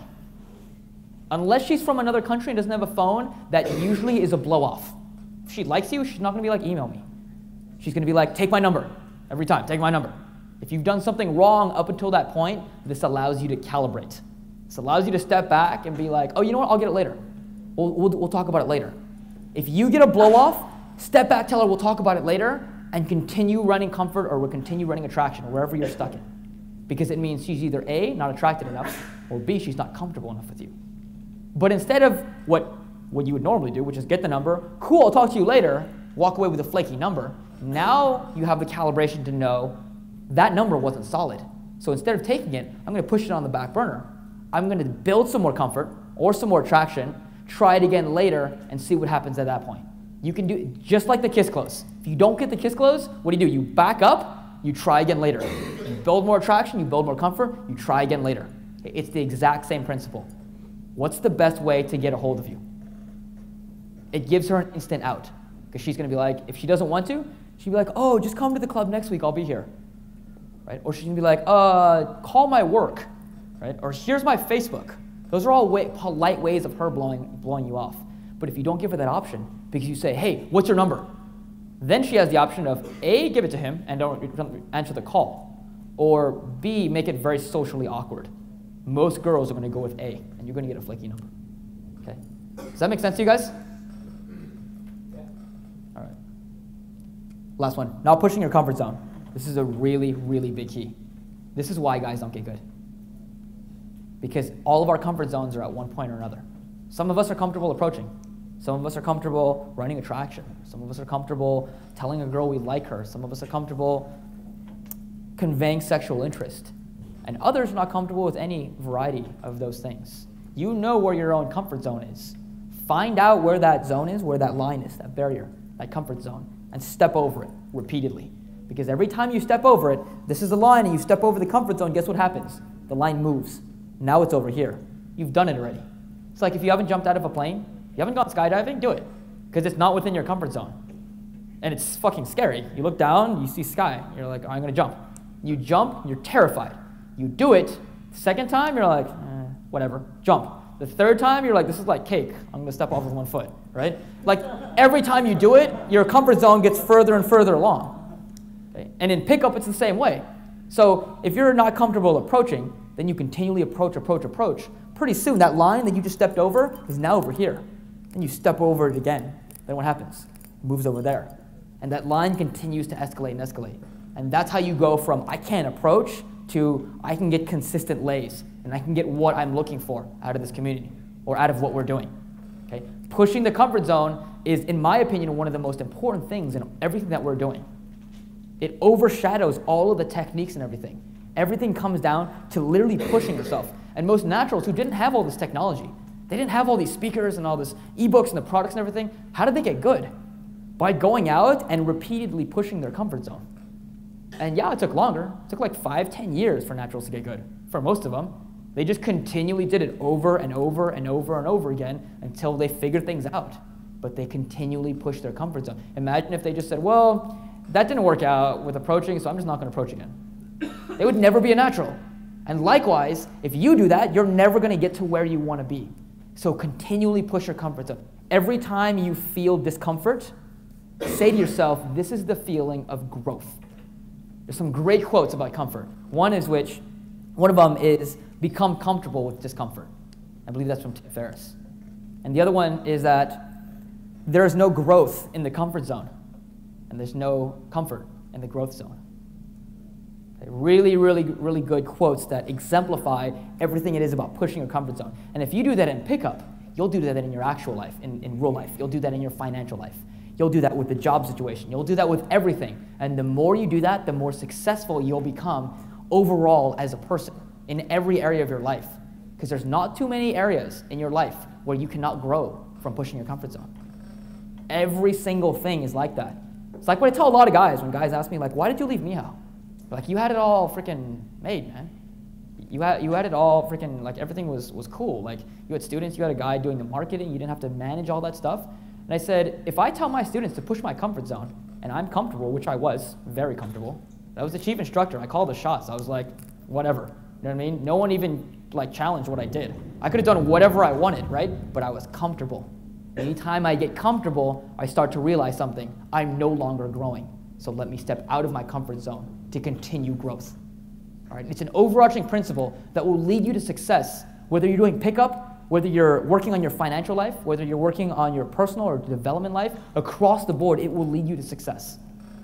Unless she's from another country and doesn't have a phone, that usually is a blow-off. If she likes you, she's not going to be like, email me. She's going to be like, take my number. Every time, take my number. If you've done something wrong up until that point, this allows you to calibrate. This allows you to step back and be like, oh, you know what, I'll get it later. We'll, we'll, we'll talk about it later. If you get a blow-off, step back, tell her we'll talk about it later, and continue running comfort or we'll continue running attraction, or wherever you're stuck in. Because it means she's either A, not attracted enough, or B, she's not comfortable enough with you. But instead of what, what you would normally do, which is get the number, cool, I'll talk to you later, walk away with a flaky number, now you have the calibration to know that number wasn't solid. So instead of taking it, I'm going to push it on the back burner. I'm going to build some more comfort or some more attraction, try it again later, and see what happens at that point. You can do it just like the kiss close. If you don't get the kiss close, what do you do? You back up, you try again later. You build more attraction, you build more comfort, you try again later. It's the exact same principle. What's the best way to get a hold of you? It gives her an instant out. Because she's going to be like, if she doesn't want to, she'll be like, oh, just come to the club next week, I'll be here. Right? Or she's going to be like, uh, call my work. Right? Or here's my Facebook. Those are all way, polite ways of her blowing, blowing you off. But if you don't give her that option, because you say, hey, what's your number? Then she has the option of A, give it to him and don't answer the call. Or B, make it very socially awkward. Most girls are going to go with A, and you're going to get a flaky number. Okay? Does that make sense to you guys? Yeah. All right. Last one. Not pushing your comfort zone. This is a really, really big key. This is why guys don't get good. Because all of our comfort zones are at one point or another. Some of us are comfortable approaching. Some of us are comfortable running attraction. Some of us are comfortable telling a girl we like her. Some of us are comfortable conveying sexual interest. And others are not comfortable with any variety of those things. You know where your own comfort zone is. Find out where that zone is, where that line is, that barrier, that comfort zone, and step over it repeatedly. Because every time you step over it, this is the line, and you step over the comfort zone, guess what happens? The line moves. Now it's over here. You've done it already. It's like if you haven't jumped out of a plane, you haven't gone skydiving, do it. Because it's not within your comfort zone. And it's fucking scary. You look down, you see sky. You're like, oh, I'm going to jump. You jump, you're terrified. You do it. Second time, you're like, eh, whatever, jump. The third time, you're like, this is like cake. I'm going to step off with one foot, right? Like, every time you do it, your comfort zone gets further and further along. Okay? And in pickup, it's the same way. So if you're not comfortable approaching, then you continually approach, approach, approach. Pretty soon, that line that you just stepped over is now over here. And you step over it again. Then what happens? It moves over there. And that line continues to escalate and escalate. And that's how you go from I can't approach to I can get consistent lays, and I can get what I'm looking for out of this community or out of what we're doing. Okay? Pushing the comfort zone is, in my opinion, one of the most important things in everything that we're doing. It overshadows all of the techniques and everything. Everything comes down to literally pushing yourself. And most naturals who didn't have all this technology, they didn't have all these speakers and all this ebooks and the products and everything, how did they get good? By going out and repeatedly pushing their comfort zone. And yeah, it took longer. It took like five, ten years for naturals to get good. For most of them, they just continually did it over and over and over and over again until they figured things out. But they continually pushed their comfort zone. Imagine if they just said, well, that didn't work out with approaching, so I'm just not going to approach again. They would never be a natural. And likewise, if you do that, you're never going to get to where you want to be. So continually push your comfort zone. Every time you feel discomfort, say to yourself, this is the feeling of growth. There's some great quotes about comfort. One is which, one of them is, become comfortable with discomfort. I believe that's from Tim Ferriss. And the other one is that there is no growth in the comfort zone, and there's no comfort in the growth zone. Okay, really, really, really good quotes that exemplify everything it is about pushing your comfort zone. And if you do that in pickup, you'll do that in your actual life, in, in real life. You'll do that in your financial life. You'll do that with the job situation. You'll do that with everything. And the more you do that, the more successful you'll become overall as a person in every area of your life. Because there's not too many areas in your life where you cannot grow from pushing your comfort zone. Every single thing is like that. It's like what I tell a lot of guys when guys ask me, like, why did you leave Mehow? Like, you had it all freaking made, man. You had, you had it all freaking, like, everything was, was cool. Like, you had students, you had a guy doing the marketing, you didn't have to manage all that stuff. And I said, if I tell my students to push my comfort zone, and I'm comfortable, which I was, very comfortable. I was the chief instructor. I called the shots. I was like, whatever. You know what I mean? No one even, like, challenged what I did. I could have done whatever I wanted, right? But I was comfortable. Anytime I get comfortable, I start to realize something. I'm no longer growing. So let me step out of my comfort zone to continue growth. All right? It's an overarching principle that will lead you to success, whether you're doing pickup, whether you're working on your financial life, whether you're working on your personal or development life, across the board, it will lead you to success.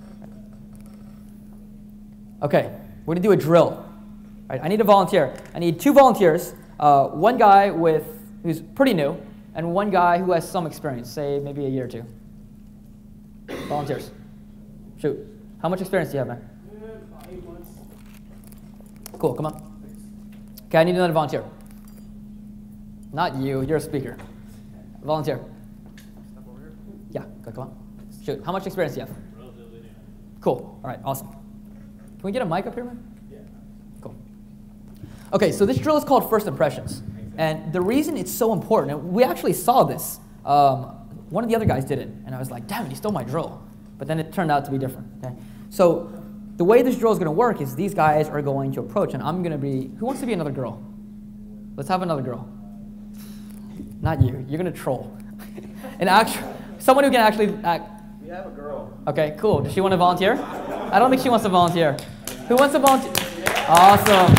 Okay, we're gonna do a drill. All right, I need a volunteer. I need two volunteers, uh, one guy with who's pretty new, and one guy who has some experience, say maybe a year or two. Volunteers. Shoot. How much experience do you have, man? About eight months. Cool, come on. Okay, I need another volunteer. Not you, you're a speaker. Volunteer. Step over here. Yeah, go, come on. Shoot, how much experience do you have? Relatively new. Cool, all right, awesome. Can we get a mic up here, man? Yeah. Cool. Okay, so this drill is called First Impressions. And the reason it's so important, and we actually saw this, um, one of the other guys did it, and I was like, damn it, he stole my drill. But then it turned out to be different, okay? So the way this drill is gonna work is these guys are going to approach, and I'm gonna be, who wants to be another girl? Let's have another girl. Not you. You're gonna troll. An actual, someone who can actually act. We have a girl. Okay, cool. Does she want to volunteer? I don't think she wants to volunteer. Who wants to volunteer? Awesome.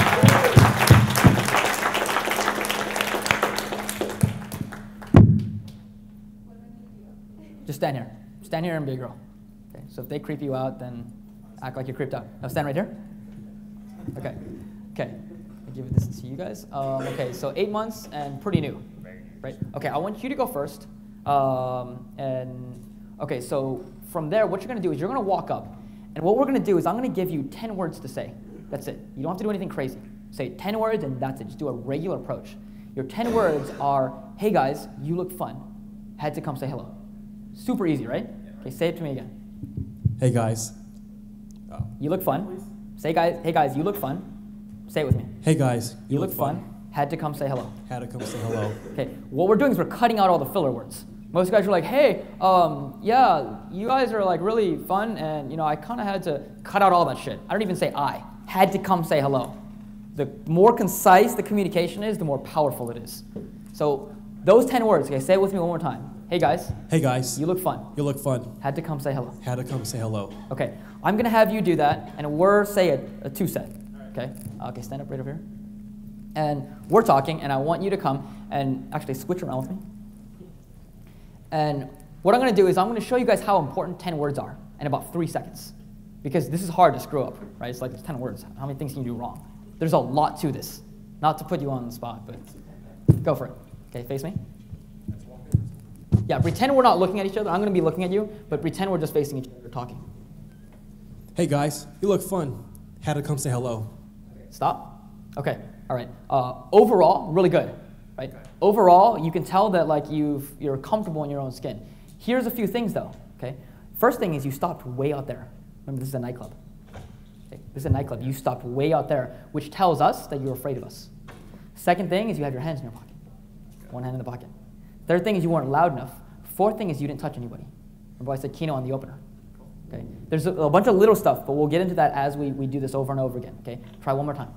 Just stand here. Stand here and be a girl. Okay. So if they creep you out, then act like you're creeped out. Now stand right here. Okay. Okay. I'll give this to you guys. Um, okay. So eight months and pretty new. Right? Okay, I want you to go first. Um, and okay, so from there, what you're gonna do is you're gonna walk up. And what we're gonna do is I'm gonna give you ten words to say. That's it. You don't have to do anything crazy. Say ten words and that's it. Just do a regular approach. Your ten words are, hey guys, you look fun. Had to come say hello. Super easy, right? Okay, say it to me again. Hey guys. Oh. You look fun. Say guys, hey guys, you look fun. Say it with me. Hey guys. You, you look, look fun. fun. Had to come say hello. Had to come say hello. Okay, what we're doing is we're cutting out all the filler words. Most guys are like, hey, um, yeah, you guys are like really fun, and you know, I kind of had to cut out all that shit. I don't even say I. Had to come say hello. The more concise the communication is, the more powerful it is. So those ten words, okay, say it with me one more time. Hey guys. Hey guys. You look fun. You look fun. Had to come say hello. Had to come say hello. Okay, I'm gonna have you do that, and we're say a, a two set. Okay. Okay, stand up right over here. And we're talking, and I want you to come and actually switch around with me. And what I'm going to do is I'm going to show you guys how important ten words are in about three seconds. because this is hard to screw up, right? It's like it's ten words. How many things can you do wrong? There's a lot to this. Not to put you on the spot, but go for it. Okay, face me. Yeah, pretend we're not looking at each other. I'm going to be looking at you, but pretend we're just facing each other talking. Hey guys, you look fun. Had to come say hello. Stop. Okay, all right. Uh, overall, really good, right? Overall, you can tell that like you've, you're comfortable in your own skin. Here's a few things though, okay? First thing is you stopped way out there. Remember, this is a nightclub. Okay? This is a nightclub. You stopped way out there, which tells us that you're afraid of us. Second thing is you have your hands in your pocket. One hand in the pocket. Third thing is you weren't loud enough. Fourth thing is you didn't touch anybody. Remember I said Kino on the opener. Okay? There's a, a bunch of little stuff, but we'll get into that as we, we do this over and over again. Okay? Try one more time.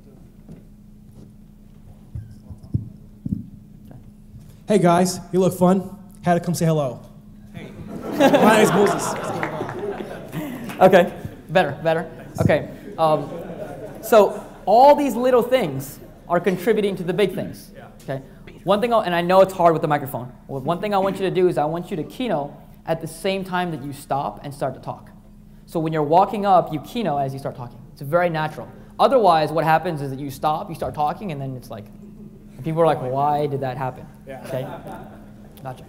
Okay. Hey guys, you look fun. Had to come say hello. Hey. My name's Moses. Okay, better, better. Okay, um, so all these little things are contributing to the big things. Okay, one thing, I'll, and I know it's hard with the microphone. Well, one thing I want you to do is I want you to kino at the same time that you stop and start to talk. So when you're walking up, you kino as you start talking. It's very natural. Otherwise, what happens is that you stop, you start talking, and then it's like, people are like, why did that happen? Okay, gotcha.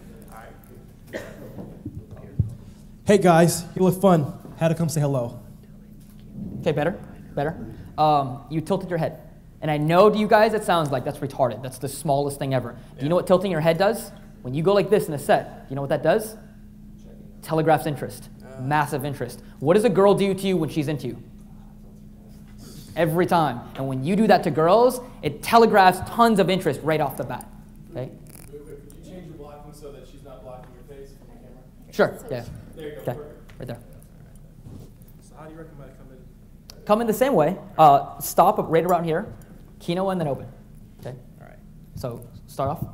Hey guys, you look fun. Had to come say hello. Okay, better, better. Um, you tilted your head. And I know to you guys it sounds like that's retarded. That's the smallest thing ever. Do you know what tilting your head does? When you go like this in a set, do you know what that does? Telegraphs interest, massive interest. What does a girl do to you when she's into you? Every time. And when you do that to girls, it telegraphs tons of interest right off the bat. Okay? Could you change your blocking so that she's not blocking your face from the camera? Sure, yeah. There you go, Okay, perfect. right there. So how do you recommend I come in? Come in the same way. Uh, stop right around here. Kino and then open. Okay? All right. So start off.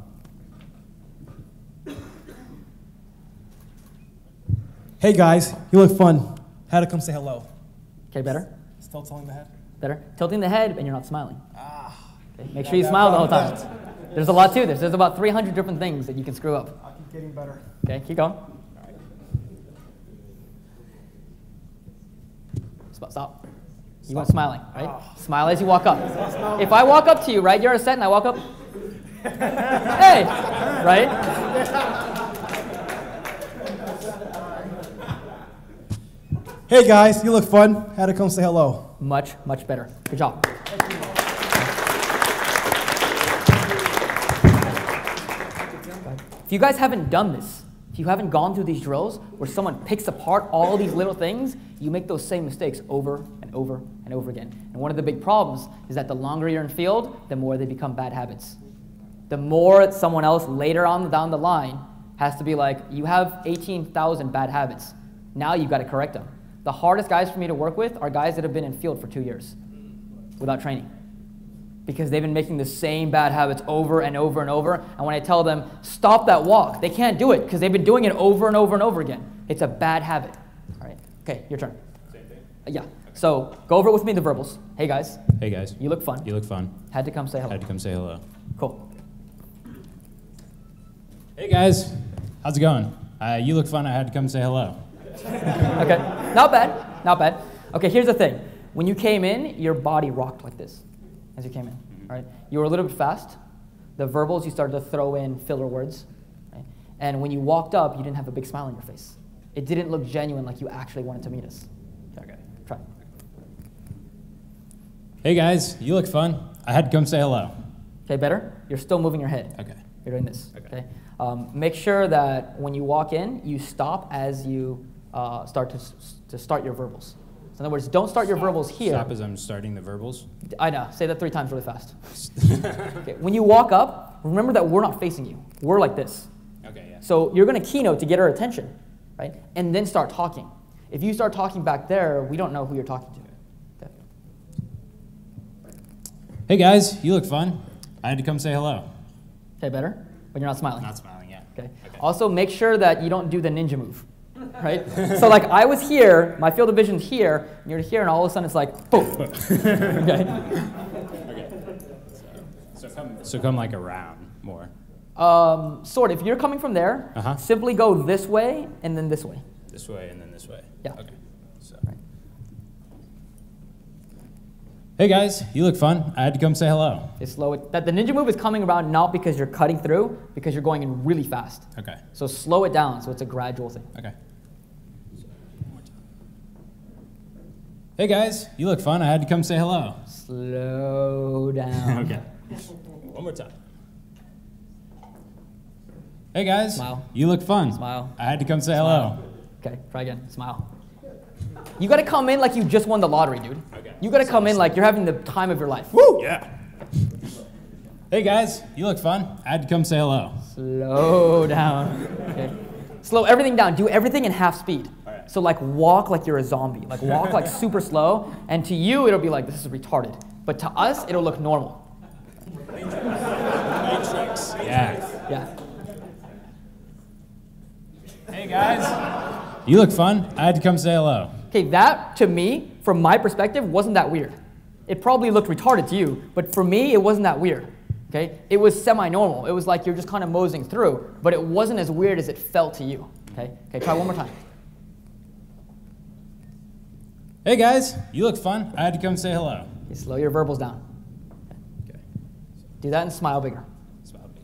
Hey guys, you look fun. Had to come say hello. Okay, better? Still telling the head? Better? Tilting the head and you're not smiling. Ah. Okay, make sure you smile the whole time. There's a lot to this. There's about three hundred different things that you can screw up. I keep getting better. Okay, keep going. Stop. Stop. You weren't smiling, right? Oh. Smile as you walk up. If I walk up to you, right, you're on a set and I walk up, hey, right? Hey guys, you look fun. Had to come say hello. Much, much better. Good job. If you guys haven't done this, if you haven't gone through these drills where someone picks apart all these little things, you make those same mistakes over and over and over again. And one of the big problems is that the longer you're in field, the more they become bad habits. The more someone else later on down the line has to be like, you have eighteen thousand bad habits. Now you've got to correct them. The hardest guys for me to work with are guys that have been in field for two years without training, because they've been making the same bad habits over and over and over. And when I tell them, stop that walk, they can't do it because they've been doing it over and over and over again. It's a bad habit. All right. Okay, your turn. Same thing? Uh, yeah. So go over it with me, the verbals. Hey, guys. Hey, guys. You look fun. You look fun. Had to come say hello. Had to come say hello. Cool. Hey, guys. How's it going? Uh, you look fun. I had to come say hello. Okay. Not bad. Not bad. Okay, here's the thing. When you came in, your body rocked like this as you came in. All right? You were a little bit fast. The verbals, you started to throw in filler words. Right? And when you walked up, you didn't have a big smile on your face. It didn't look genuine, like you actually wanted to meet us. Okay, try. Hey, guys. You look fun. I had to come say hello. Okay, better? You're still moving your head. Okay. You're doing this. Okay. Okay. Um, make sure that when you walk in, you stop as you uh, start to, to start your verbals. So in other words, don't start your verbals here. Stop as I'm starting the verbals. I know. Say that three times really fast. Okay. When you walk up, remember that we're not facing you. We're like this. Okay, yeah. So you're going to keynote to get our attention, right? And then start talking. If you start talking back there, we don't know who you're talking to. Okay. Hey, guys. You look fun. I had to come say hello. Okay, better? But you're not smiling. Not smiling, yeah. Okay. Okay. Also, make sure that you don't do the ninja move, right? So like I was here, my field of vision's here, and you're here, and all of a sudden it's like, boom. Okay. Okay. So, so, come, so come like around more. Um, sort of. If you're coming from there, Uh-huh. simply go this way and then this way. This way and then this way. Yeah. Okay. So. Right. Hey guys, you look fun. I had to come say hello. Okay, slow it. That the ninja move is coming around not because you're cutting through, because you're going in really fast. Okay. So slow it down, so it's a gradual thing. Okay. Hey guys, you look fun. I had to come say hello. Slow down. Okay. One more time. Hey guys, Smile. you look fun. Smile. I had to come say hello. Okay, try again. Smile. You gotta come in like you just won the lottery, dude. Okay. You gotta come in like you're having the time of your life. Woo! Yeah. Hey guys, you look fun. I had to come say hello. Slow down. Okay. Slow everything down. Do everything in half speed. All right. So like walk like you're a zombie. Like walk like super slow. And to you, it'll be like, this is retarded. But to us, it'll look normal. Matrix. Yeah. Yeah. Hey guys, you look fun. I had to come say hello. Okay, that to me, from my perspective, wasn't that weird. It probably looked retarded to you, but for me, it wasn't that weird. Okay, it was semi-normal. It was like you're just kind of moseying through, but it wasn't as weird as it felt to you. Okay, okay, try one more time. Hey guys, you look fun. I had to come say hello. Okay, slow your verbals down. Okay. Do that and smile bigger. Smile bigger.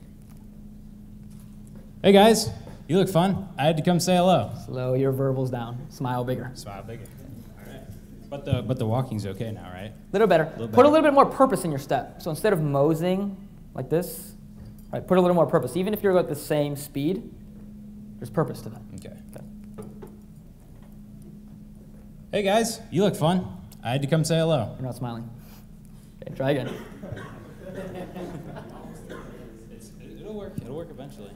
Hey guys, you look fun. I had to come say hello. Slow your verbals down. Smile bigger. Smile bigger. All right. But the but the walking's okay now, right? Little better. Little Put a better. little bit more purpose in your step. So instead of moseying like this, right, put a little more purpose. Even if you're at the same speed, there's purpose to that. Okay. Okay. Hey guys, you look fun. I had to come say hello. You're not smiling. Okay, try again. It's, it'll work. It'll work eventually.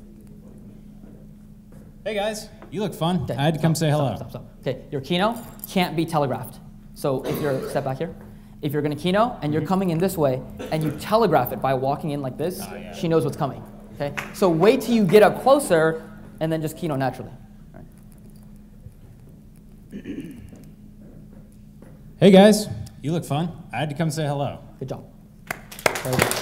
Hey guys, you look fun. Okay, I had to come stop, say hello. Stop, stop, stop. Okay, your kino can't be telegraphed. So if you're, step back here. If you're going to kino and you're coming in this way and you telegraph it by walking in like this, Oh, yeah. she knows what's coming. Okay? So wait till you get up closer and then just kino naturally. All right. Hey guys, you look fun. I had to come say hello. Good job. Very good.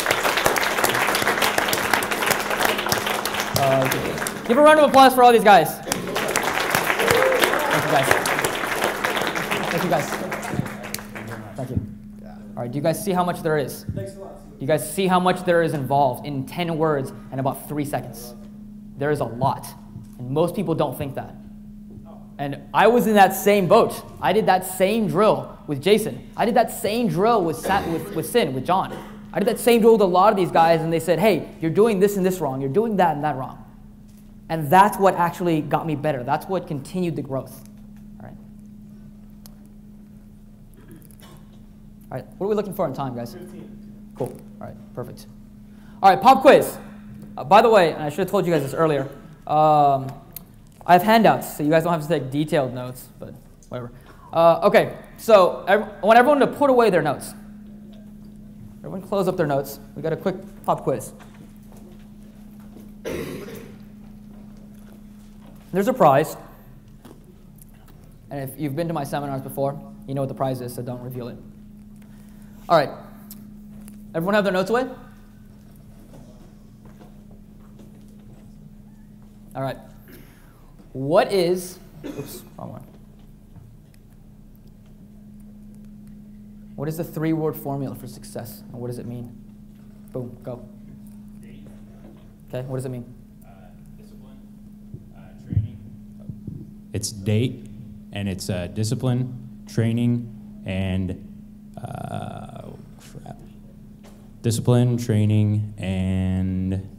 Uh, good. Give a round of applause for all these guys. Thank you guys. Thank you guys. Thank you. All right, do you guys see how much there is? Thanks a lot. Do you guys see how much there is involved in ten words and about three seconds? There is a lot, and most people don't think that. And I was in that same boat. I did that same drill with Jason. I did that same drill with, Sat, with, with Sin, with John. I did that same drill with a lot of these guys, and they said, hey, you're doing this and this wrong. You're doing that and that wrong. And that's what actually got me better. That's what continued the growth. All right. All right, what are we looking for in time, guys? fifteen. Cool. All right, perfect. All right, pop quiz. Uh, by the way, and I should have told you guys this earlier, um, I have handouts, so you guys don't have to take detailed notes, but whatever. Uh, okay, so I want everyone to put away their notes. Everyone close up their notes. We got a quick pop quiz. There's a prize. And if you've been to my seminars before, you know what the prize is, so don't reveal it. All right. Everyone have their notes away? All right. What is, oops, wrong one. What is the three-word formula for success, and what does it mean? Boom, go. Okay, what does it mean? Uh, discipline, uh, training. It's date, and it's uh, discipline, training, and uh, crap. Discipline, training, and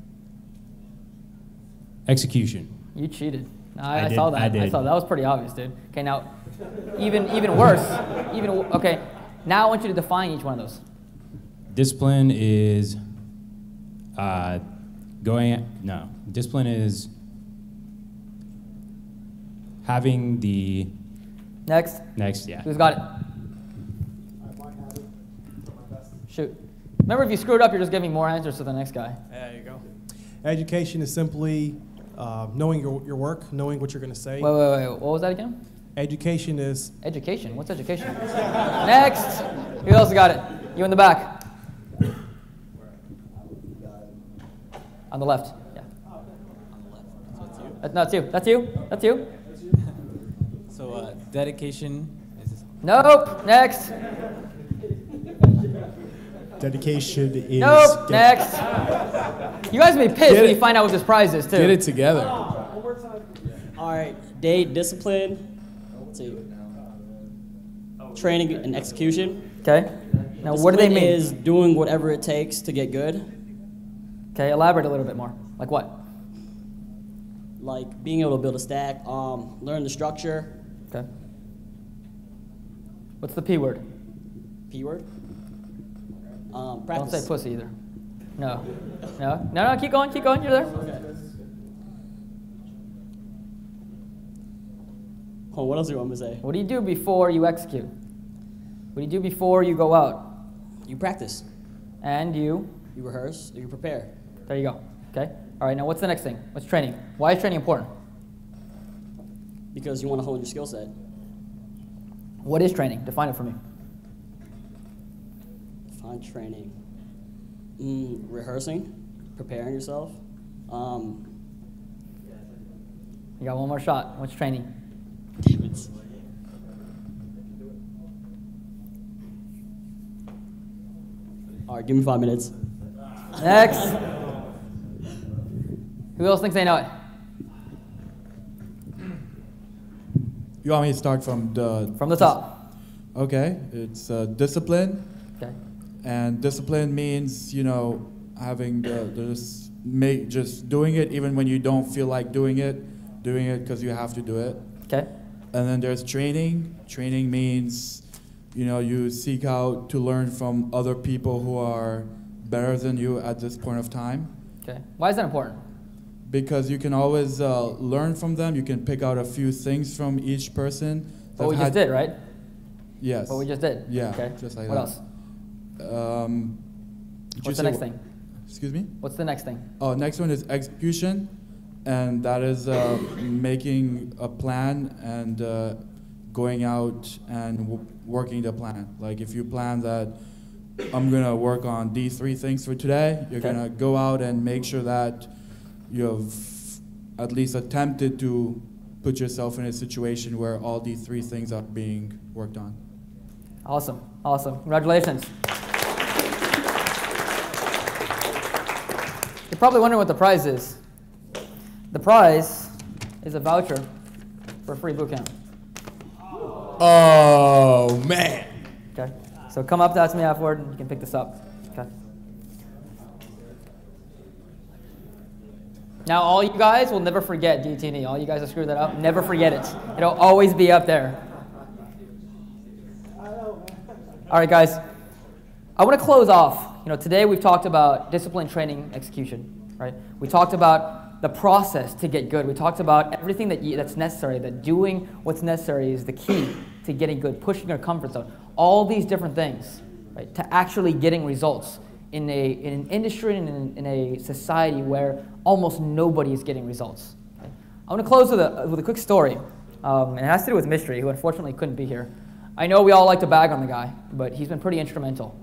execution. You cheated. I, I I did, saw that. I did. saw that. That was pretty obvious, dude. Okay, now, even even worse. Even okay. Now I want you to define each one of those. Discipline is uh, going. No, discipline is having the Next. next. Yeah. Who's got it? Shoot. Remember, if you screwed up, you're just giving more answers to the next guy. There you go. Education is simply uh, knowing your, your work, knowing what you're going to say. Wait, wait, wait. What was that again? Education is Education. What's education? Next. Who else got it? You in the back. On the left. Yeah. That's not you. That's you. That's you. So uh, dedication is Nope. Next. dedication is. Nope. get- Next. You guys will be pissed Get when it. you find out what this prize is too. Get it together. All right, date, discipline, let's see, training and execution. Okay. Now, what do they Discipline mean? is doing whatever it takes to get good, Okay, elaborate a little bit more. Like what? like being able to build a stack, um, learn the structure, Okay. What's the P word? P word. Um, Don't practice. say pussy either. No. No. No, no, keep going, keep going. You're there. Oh, what else do you want me to say? What do you do before you execute? What do you do before you go out? You practice, And you, you rehearse, you prepare. there you go. Okay? All right, now what's the next thing? What's training? Why is training important? Because you want to hone your skill set. What is training? Define it for me. Find training. Mm, rehearsing, preparing yourself. Um, You got one more shot. What's training? damn it. All right, give me five minutes. Next. Who else thinks they know it? You want me to start from the... From the top. Okay, it's uh, discipline, Okay. and discipline means, you know, having the, the just, make, just doing it even when you don't feel like doing it, doing it because you have to do it. Okay. And then there's training. Training means, you know, you seek out to learn from other people who are better than you at this point of time. Okay. Why is that important? Because you can always uh, learn from them. You can pick out a few things from each person. What we They've just had- did, right? Yes. What we just did. Yeah, Okay. just like what that. else? Um, did you What's the say next wh- thing? Excuse me? What's the next thing? Oh, next one is execution, and that is uh, making a plan and uh, going out and w- working the plan. Like if you plan that I'm gonna work on these three things for today, you're Okay. gonna go out and make sure that you've at least attempted to put yourself in a situation where all these three things are being worked on. Awesome. Awesome. Congratulations. You're probably wondering what the prize is. The prize is a voucher for a free boot camp. Oh, man. Okay. So come up to me afterward and you can pick this up. Okay. Now all you guys will never forget D T N E. All you guys that screwed that up, never forget it. It'll always be up there. All right, guys. I want to close off. You know, today we've talked about discipline, training, execution, right? We talked about the process to get good. We talked about everything that you, that's necessary, that doing what's necessary is the key to getting good, pushing your comfort zone. All these different things, right, to actually getting results in, a, in an industry and in, in a society where almost nobody is getting results. Okay? I want to close with a, with a quick story, um, and it has to do with Mystery, who unfortunately couldn't be here. I know we all like to bag on the guy, but he's been pretty instrumental.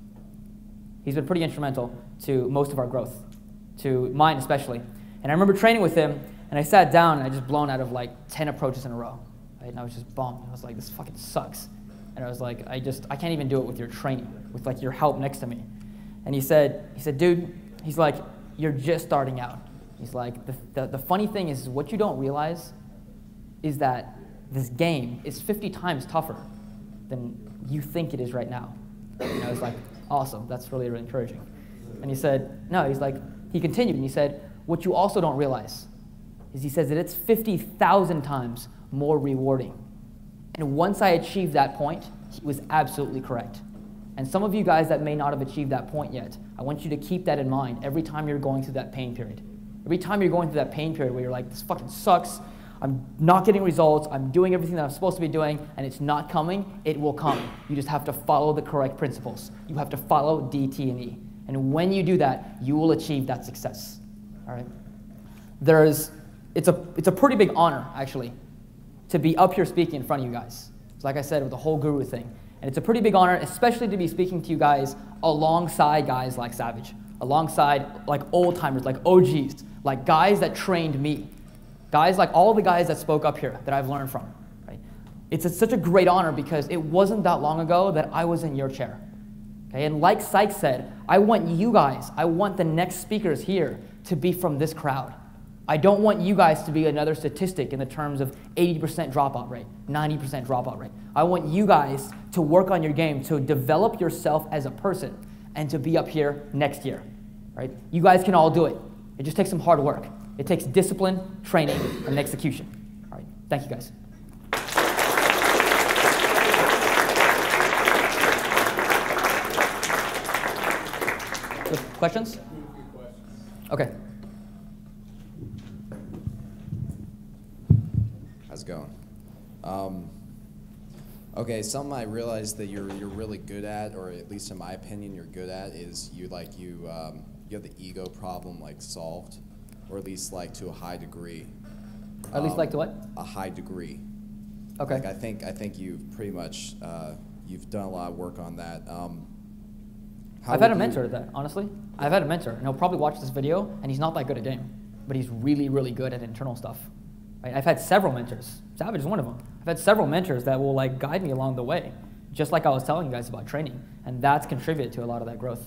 He's been pretty instrumental to most of our growth, to mine especially. And I remember training with him, and I sat down, and I just blown out of like ten approaches in a row. Right? And I was just bummed. I was like, this fucking sucks. And I was like, I just, I can't even do it with your training, with like your help next to me. And he said, he said, dude, he's like, you're just starting out. He's like, the, the, the funny thing is, what you don't realize is that this game is fifty times tougher than you think it is right now. And I was like, awesome, that's really, really encouraging. And he said, no, he's like, he continued, and he said, what you also don't realize is he says that it's fifty thousand times more rewarding. And once I achieved that point, he was absolutely correct. And some of you guys that may not have achieved that point yet, I want you to keep that in mind every time you're going through that pain period. Every time you're going through that pain period where you're like, this fucking sucks, I'm not getting results, I'm doing everything that I'm supposed to be doing, and it's not coming, it will come. You just have to follow the correct principles. You have to follow D T and E. And when you do that, you will achieve that success. All right? There's, it's a, it's a pretty big honor, actually, to be up here speaking in front of you guys. So like I said, with the whole guru thing. And it's a pretty big honor, especially to be speaking to you guys alongside guys like Savage, alongside like old timers, like O Gs, like guys that trained me, guys like all the guys that spoke up here that I've learned from. Right? It's a, such a great honor because it wasn't that long ago that I was in your chair. Okay? And like Sykes said, I want you guys, I want the next speakers here to be from this crowd. I don't want you guys to be another statistic in the terms of eighty percent dropout rate, ninety percent dropout rate. I want you guys to work on your game, to develop yourself as a person, and to be up here next year. Right? You guys can all do it. It just takes some hard work. It takes discipline, training, and execution. All right. Thank you, guys. Questions? Okay. How's it going? Um, okay, something I realized that you're you're really good at, or at least in my opinion, you're good at, is you like you um, you have the ego problem like solved, or at least like to a high degree. At um, least like to what? A high degree. Okay. Like I think I think you've pretty much uh, you've done a lot of work on that. Um, I've had a mentor at that, honestly. I've had a mentor, and he'll probably watch this video, and he's not that good at game, but he's really, really good at internal stuff. Right? I've had several mentors. Savage is one of them. I've had several mentors that will like guide me along the way, just like I was telling you guys about training, and that's contributed to a lot of that growth.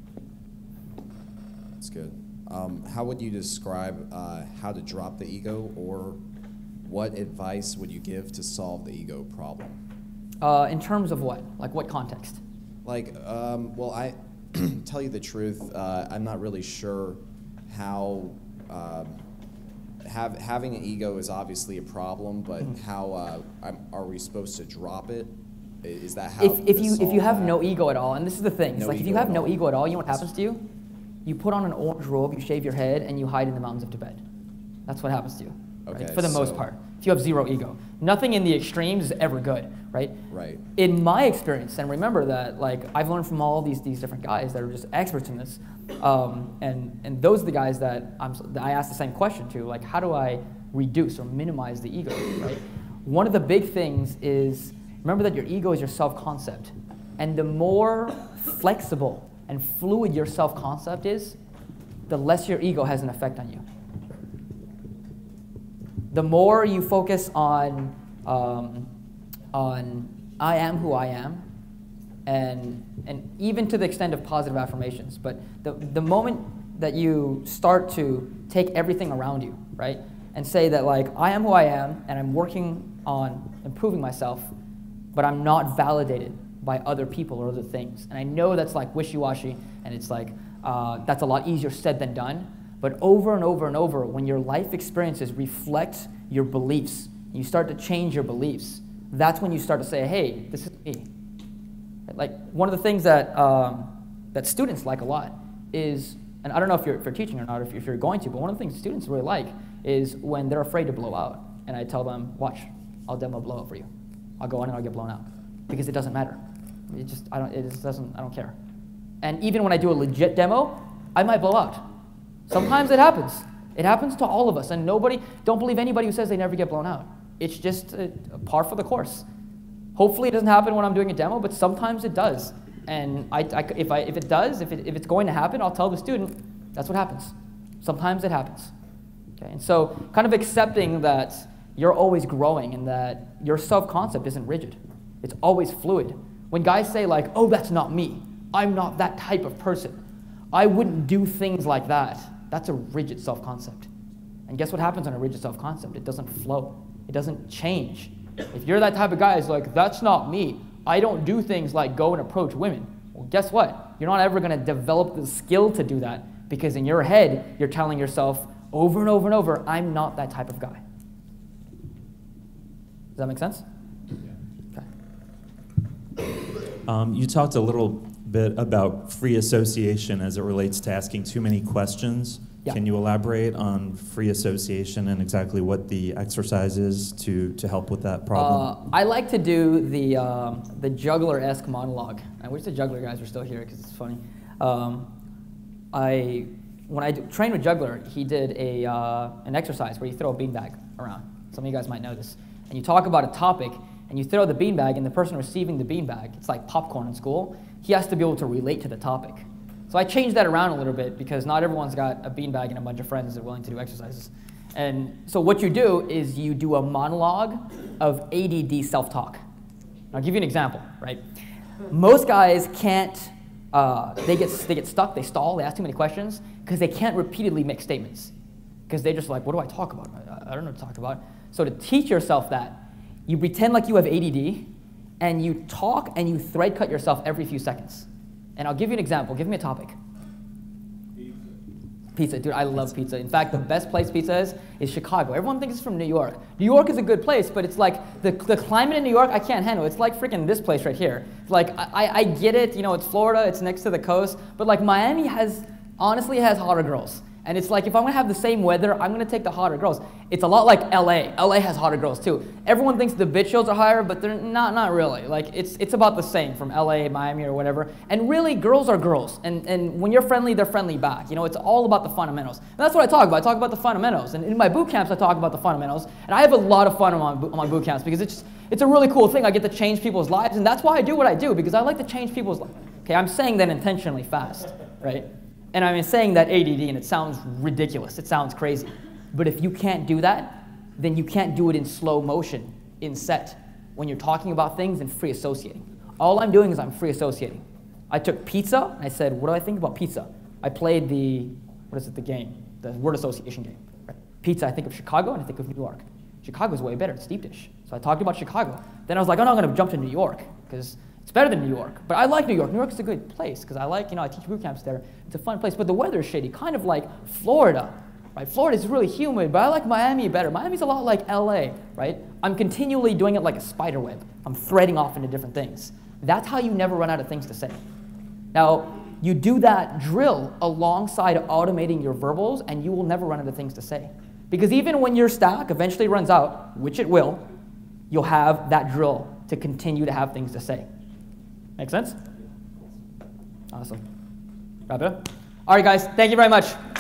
That's good. Um, how would you describe uh, how to drop the ego, or what advice would you give to solve the ego problem? Uh, in terms of what? Like what context? Like, um, well, I tell you the truth, uh, I'm not really sure how um, have, having an ego is obviously a problem, but mm-hmm. how uh, I'm, are we supposed to drop it? Is that how? If, if you if you have that? no ego at all, and this is the thing, it's no like if you have no ego at all, you know what happens to you? You put on an orange robe, you shave your head, and you hide in the mountains of Tibet. That's what happens to you, okay, right? For the so most part. If you have zero ego, nothing in the extremes is ever good, right? Right. In my experience, and remember that, like I've learned from all these these different guys that are just experts in this, um, and and those are the guys that I'm that I ask the same question to, like how do I reduce or minimize the ego, right? One of the big things is remember that your ego is your self-concept, and the more flexible and fluid your self-concept is, the less your ego has an effect on you. The more you focus on, um, on I am who I am, and, and even to the extent of positive affirmations, but the, the moment that you start to take everything around you, right, and say that like, I am who I am, and I'm working on improving myself, but I'm not validated by other people or other things. And I know that's like wishy-washy, and it's like, uh, that's a lot easier said than done. But over and over and over, when your life experiences reflect your beliefs, you start to change your beliefs, that's when you start to say, hey, this is me. Like, one of the things that, um, that students like a lot is, and I don't know if you're, if you're teaching or not, or if, if you're going to, but one of the things students really like is when they're afraid to blow out. And I tell them, watch, I'll demo blow out for you. I'll go in and I'll get blown out. Because it doesn't matter. It just, I don't, it just doesn't, I don't care. And even when I do a legit demo, I might blow out. Sometimes it happens. It happens to all of us, and nobody, don't believe anybody who says they never get blown out. It's just a, a par for the course. Hopefully it doesn't happen when I'm doing a demo, but sometimes it does. And I, I, if, I, if it does, if, it, if it's going to happen, I'll tell the student, that's what happens. Sometimes it happens. Okay? And so kind of accepting that you're always growing and that your self-concept isn't rigid. It's always fluid. When guys say like, oh, that's not me. I'm not that type of person. I wouldn't do things like that. That's a rigid self-concept. And guess what happens on a rigid self-concept? It doesn't flow. It doesn't change. If you're that type of guy who's like, that's not me. I don't do things like go and approach women. Well, guess what? You're not ever going to develop the skill to do that because in your head, you're telling yourself over and over and over, I'm not that type of guy. Does that make sense? Okay. Um, you talked a little bit about free association as it relates to asking too many questions. Yeah. Can you elaborate on free association and exactly what the exercise is to, to help with that problem? Uh, I like to do the, um, the juggler-esque monologue. I wish the juggler guys were still here because it's funny. Um, I, when I trained with Juggler, he did a, uh, an exercise where you throw a beanbag around. Some of you guys might know this. And you talk about a topic, and you throw the beanbag, and the person receiving the beanbag, it's like popcorn in school, he has to be able to relate to the topic. So I changed that around a little bit because not everyone's got a beanbag and a bunch of friends that are willing to do exercises. And so what you do is you do a monologue of A D D self-talk. I'll give you an example, right? Most guys can't uh, they get they get stuck, they stall, they ask too many questions because they can't repeatedly make statements. Because they're just like, what do I talk about? I, I don't know what to talk about. So to teach yourself that, you pretend like you have A D D, and you talk and you thread cut yourself every few seconds. And I'll give you an example. Give me a topic. Pizza, dude, I love pizza. In fact, the best place pizza is is Chicago. Everyone thinks it's from New York. New York is a good place, but it's like the, the climate in New York I can't handle. It's like freaking this place right here. It's like I, I get it, you know, it's Florida, it's next to the coast, but like Miami has honestly has hotter girls. And it's like if I'm gonna have the same weather, I'm gonna take the hotter girls. It's a lot like L A. L A has hotter girls too. Everyone thinks the bitch shows are higher, but they're not not really. Like it's it's about the same from L A, Miami, or whatever. And really, girls are girls. And and when you're friendly, they're friendly back. You know, it's all about the fundamentals. And that's what I talk about. I talk about the fundamentals. And in my boot camps, I talk about the fundamentals. And I have a lot of fun on my, on my boot camps because it's just, it's a really cool thing. I get to change people's lives, and that's why I do what I do, because I like to change people's lives. Okay, I'm saying that intentionally fast, right? And I'm saying that A D D, and it sounds ridiculous. It sounds crazy. But if you can't do that, then you can't do it in slow motion, in set, when you're talking about things and free associating. All I'm doing is I'm free associating. I took pizza, and I said, what do I think about pizza? I played the, what is it, the game, the word association game. Right? Pizza, I think of Chicago, and I think of New York. Chicago's way better, it's deep dish. So I talked about Chicago. Then I was like, oh no, I'm gonna jump to New York, because it's better than New York. But I like New York. New York is a good place, because I like, you know, I teach boot camps there. It's a fun place, but the weather is shitty, kind of like Florida, right? Florida is really humid, but I like Miami better. Miami's a lot like L A, right? I'm continually doing it like a spider web. I'm threading off into different things. That's how you never run out of things to say. Now, you do that drill alongside automating your verbals, and you will never run out of things to say. Because even when your stack eventually runs out, which it will, you'll have that drill to continue to have things to say. Make sense? Awesome. Wrap it up. All right, guys, thank you very much.